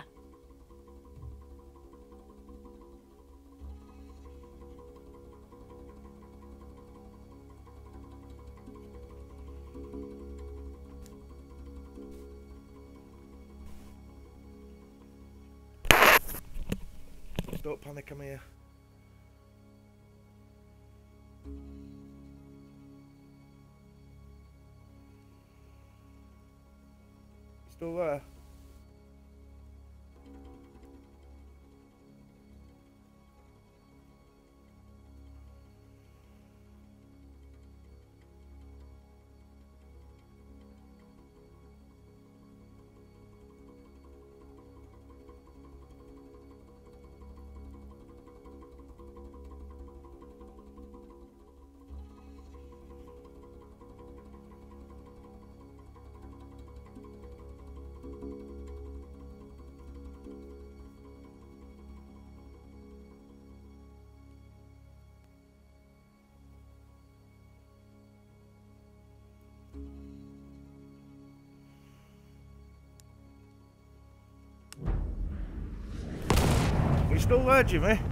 Don't panic, I'm here. Still there? You still there, Jimmy?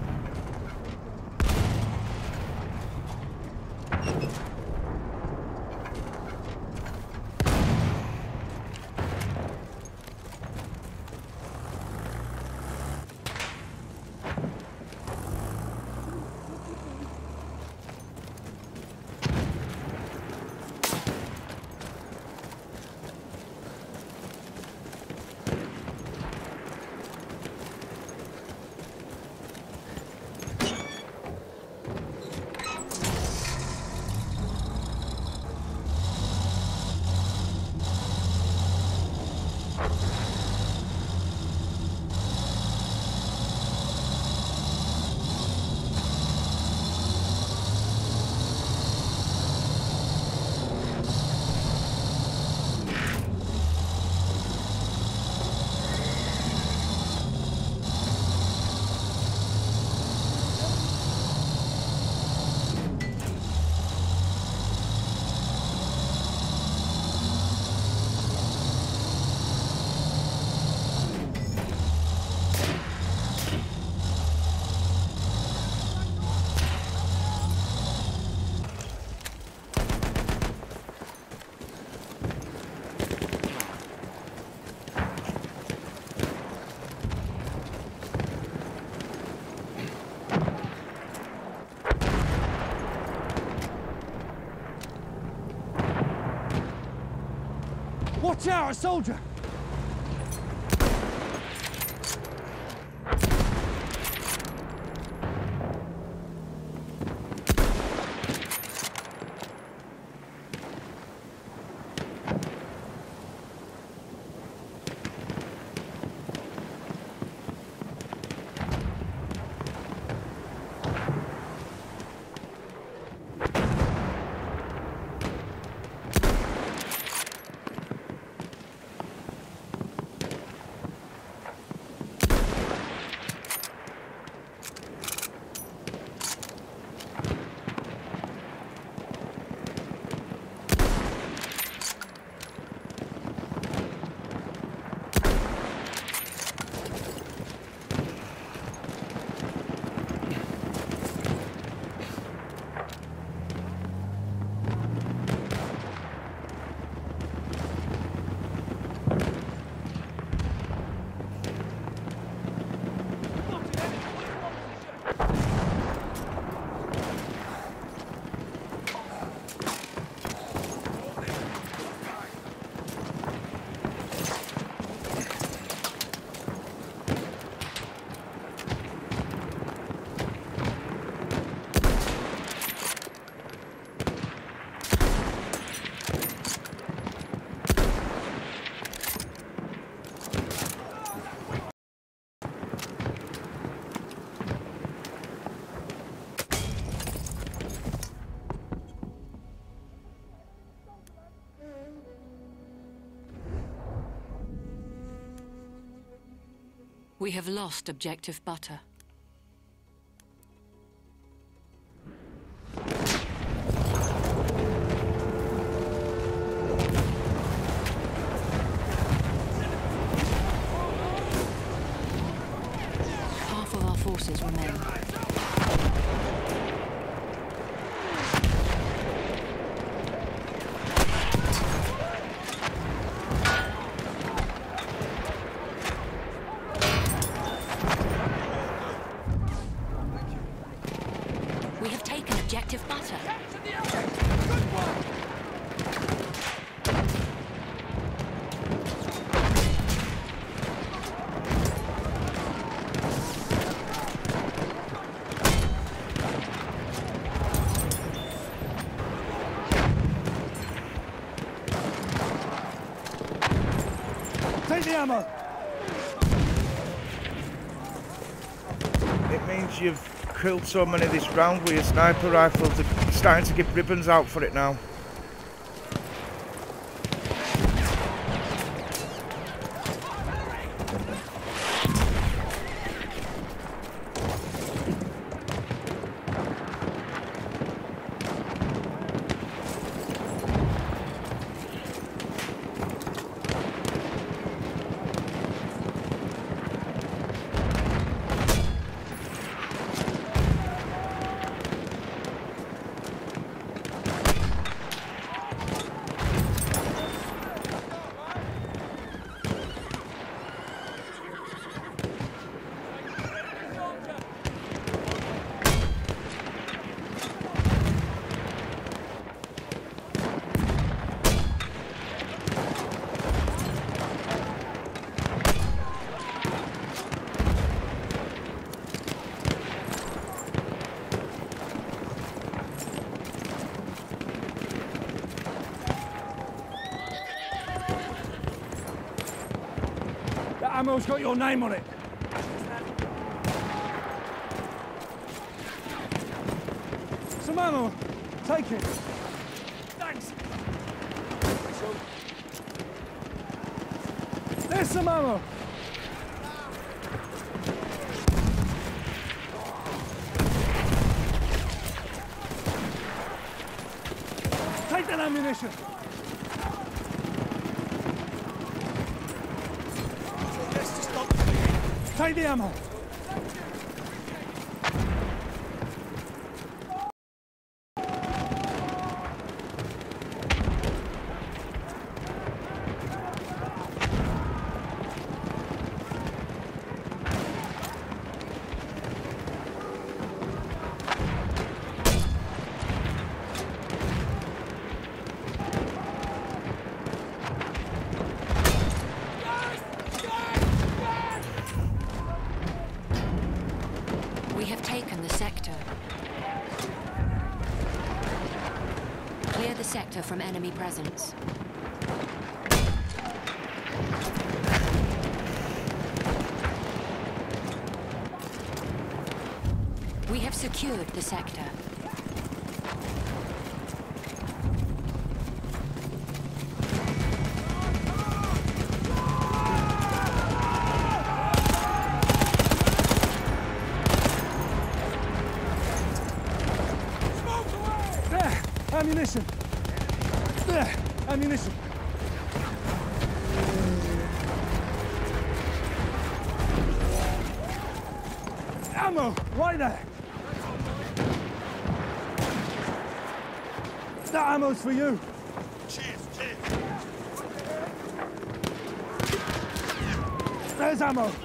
Watch out, a soldier! We have lost objective butter. Half of our forces remain. We have taken objective butter. Take the ammo! It means you've killed so many this round with your sniper rifles. They're starting to give ribbons out for it now. That ammo's got your name on it. Some ammo. Take it. Thanks. There's some ammo. Take that ammunition. Take the ammo. We have taken the sector. Clear the sector from enemy presence. We have secured the sector. There, ammunition. There, ammunition. Ammo, right there. That ammo's for you. Cheers, cheers. There's ammo.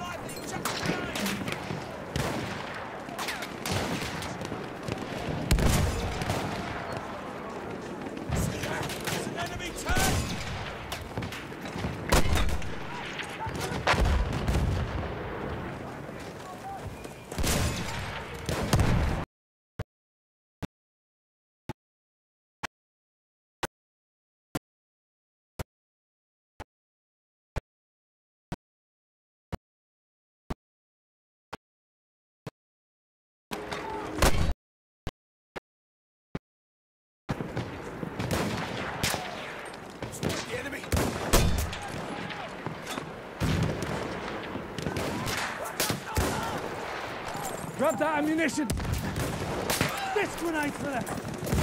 Grab that ammunition! This grenade for them!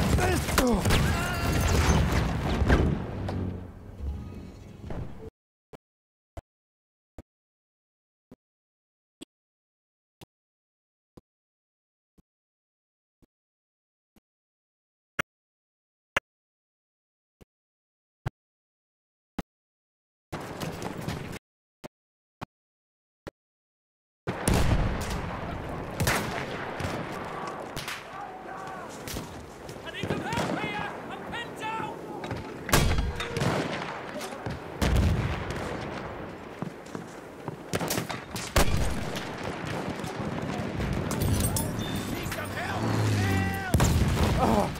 I need some help here! I'm pinned down! Need some help! Help!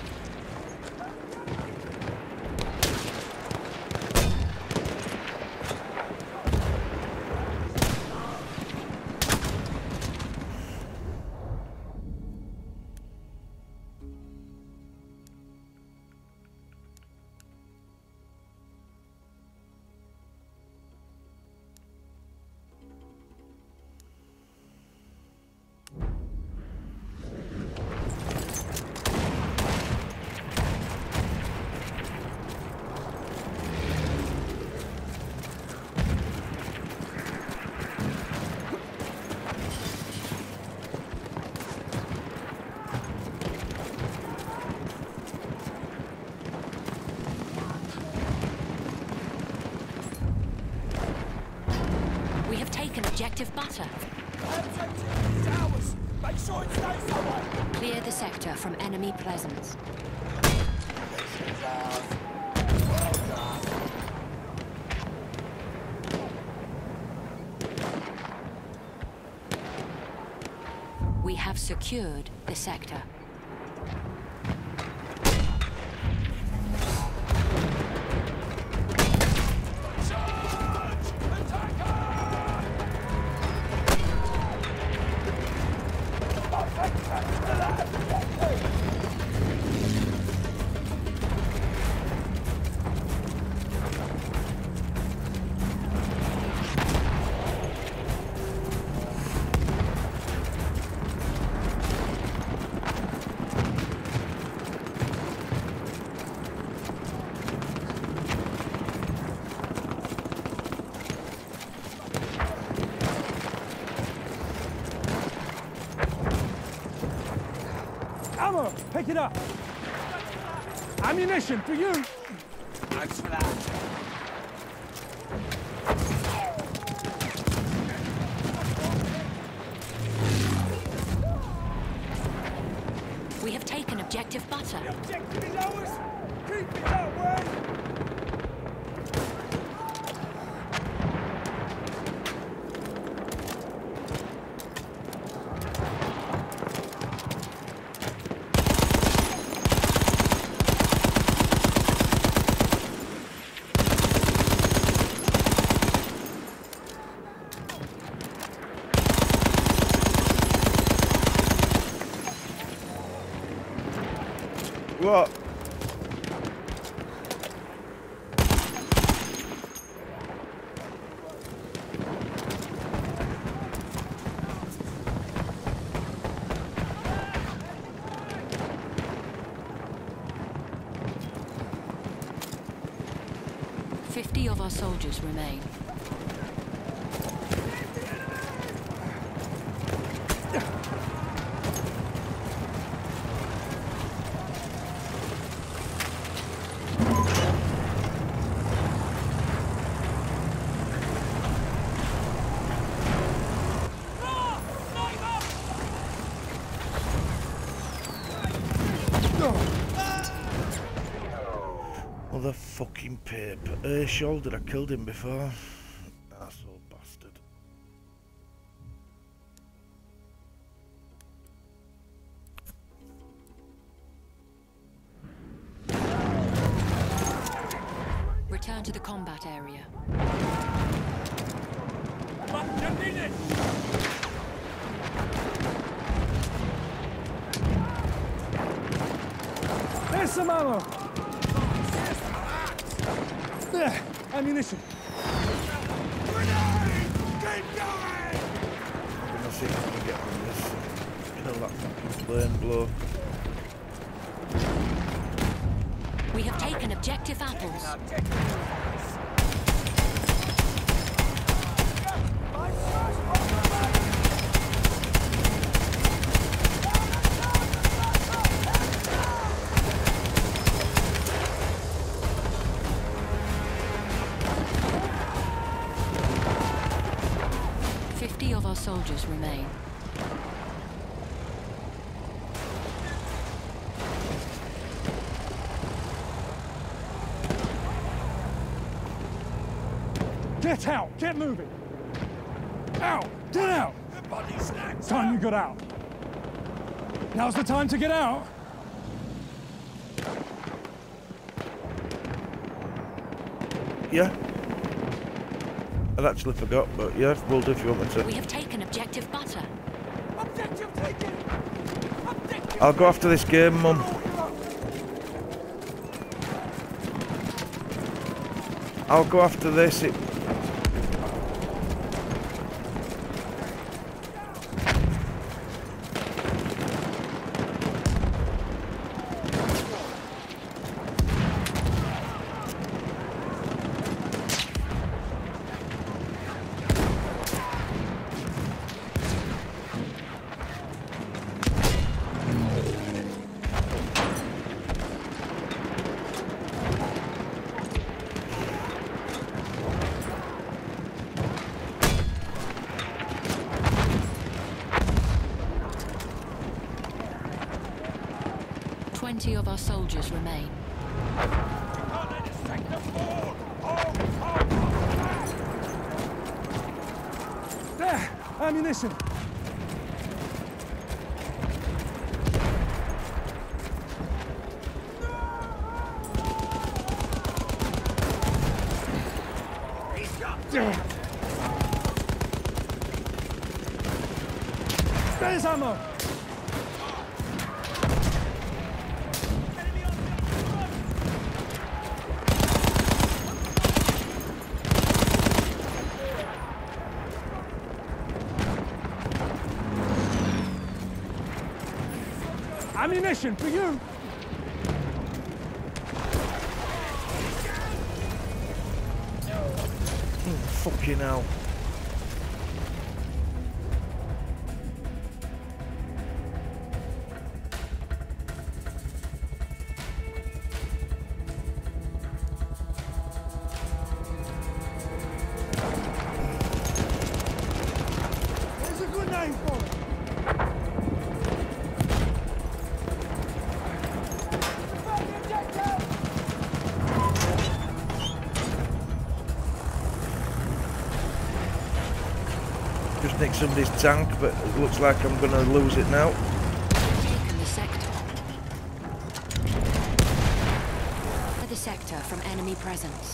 We have taken objective butter. It's ours. Make sure it stays that way. Clear the sector from enemy presence. We have secured the sector. Ammo! Pick it up! Ammunition for you! Thanks for that. We have taken objective butter. The objective is ours. Keep it that way. What? "50 of our soldiers remain. Mother fucking paper. Herschel, did I killed him before? Arsehole bastard. Return to the combat area. There's some ammo! There! Ammunition! Grenade! Keep going! I'm gonna see if I can get on this. Kill that fucking plane blow. We have taken objective apples. Of our soldiers remain. Get out! Get moving! Out! Get out! Time you got out. Now's the time to get out. Yeah. I'd actually forgot, but yeah, we'll do if you want me to. We have taken objective butter. Objective taken! Objective I'll go after this game, Mum. I'll go after this. Of our soldiers remain. There! Ammunition! There's ammo! Ammunition for you! Fucking hell. There's a good name for it! Just nicked somebody's tank, but it looks like I'm going to lose it now. Taken the sector. The sector from enemy presence.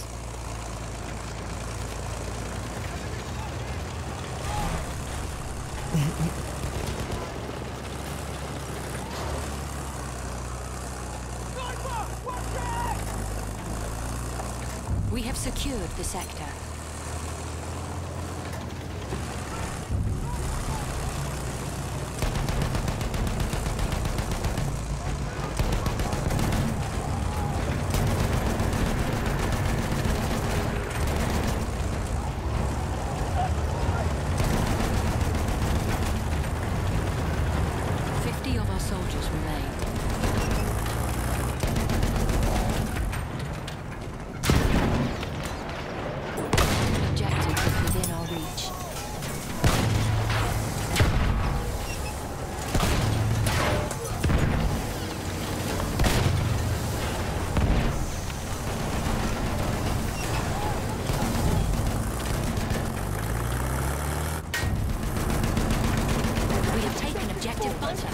We have secured the sector. Soldiers remain. Objective is within our reach. We have taken objective butter.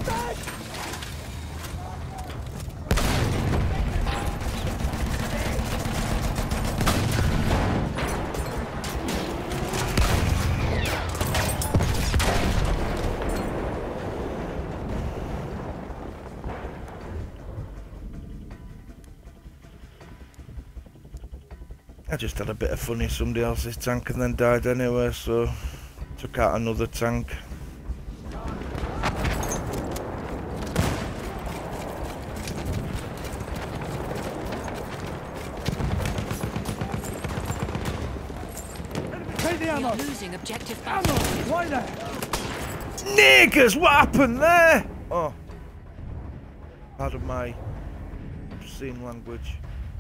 I just had a bit of fun in somebody else's tank and then died anyway, so took out another tank. the We ammo. are losing objective Ammo, Butter. right there. Niggers, what happened there? Oh. Pardon my obscene language.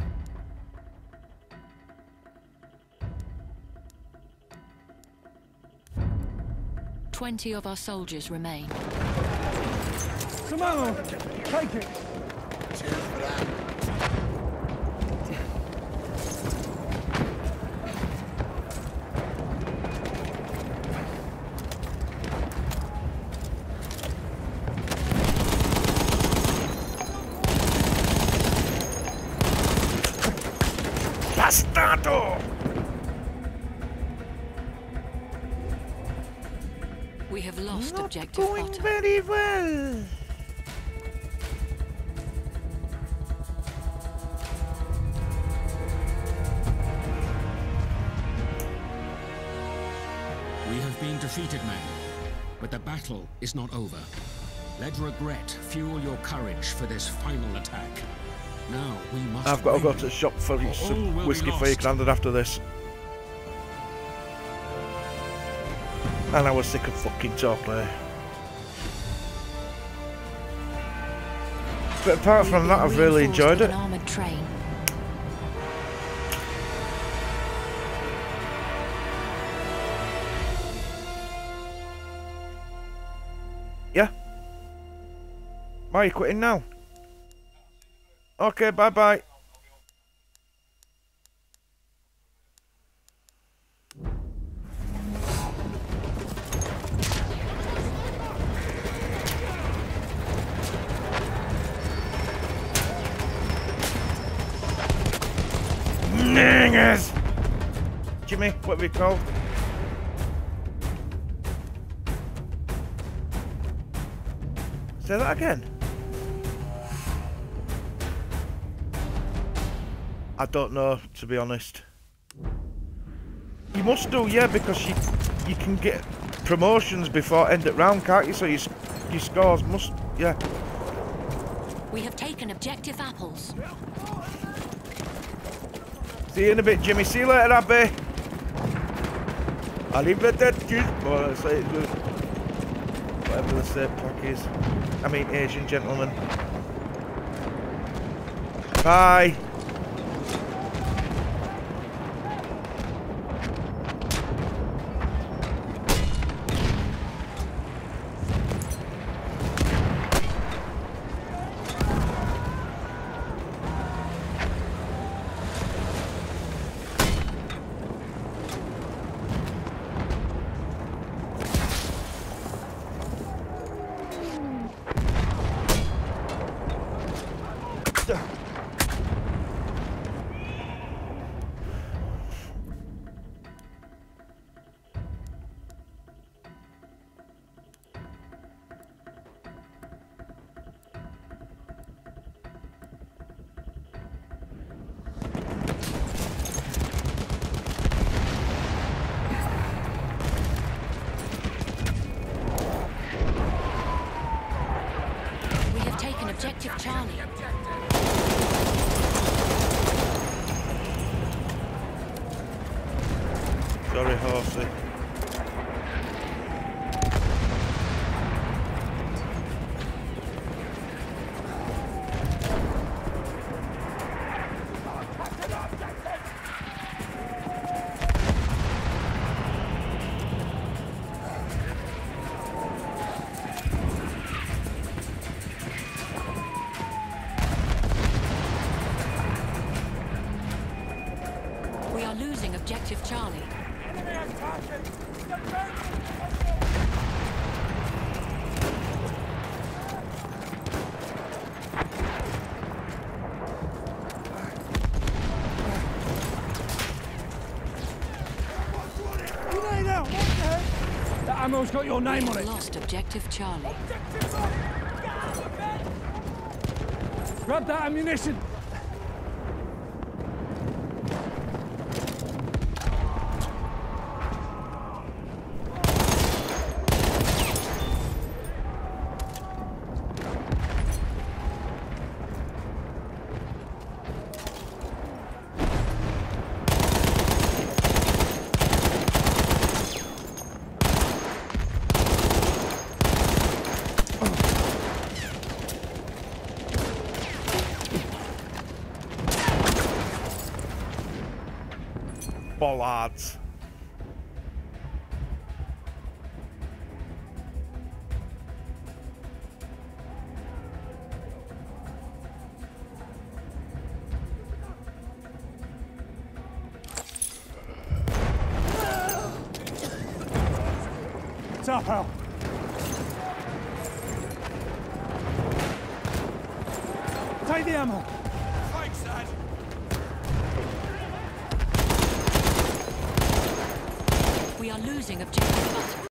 "20 of our soldiers remain. Some ammo. Take it. Bastardo! We have lost Not objective going Butter. very well. We have been defeated, men, but the battle is not over. Let regret fuel your courage for this final attack. Now we must. I've got to go win. to the shop for Or all some will be whiskey for you, lost. Grandad, after this. And I was sick of fucking talking. But apart from that, I've really Reinforced enjoyed with it. An armored train. Yeah? Why are you quitting now? Okay, bye-bye. Ningers! Jimmy, what are we called? Say that again. I don't know, to be honest. You must do, yeah, because you can get promotions before end of round, can't you? So your scores must, yeah. We have taken objective apples. See you in a bit, Jimmy. See you later, Abby. I'll leave it dead, kid. Well, I say it good. Whatever the same pack is. I mean, Asian gentleman. Bye. We have taken objective Charlie. Sorry, horsey. We are losing objective Charlie. You lay down. What the heck? That ammo's got your We name on have it. lost objective Charlie. Grab that ammunition. bollards. What's up, Hal? Take the ammo. Thanks, Dad. We are losing objective butter.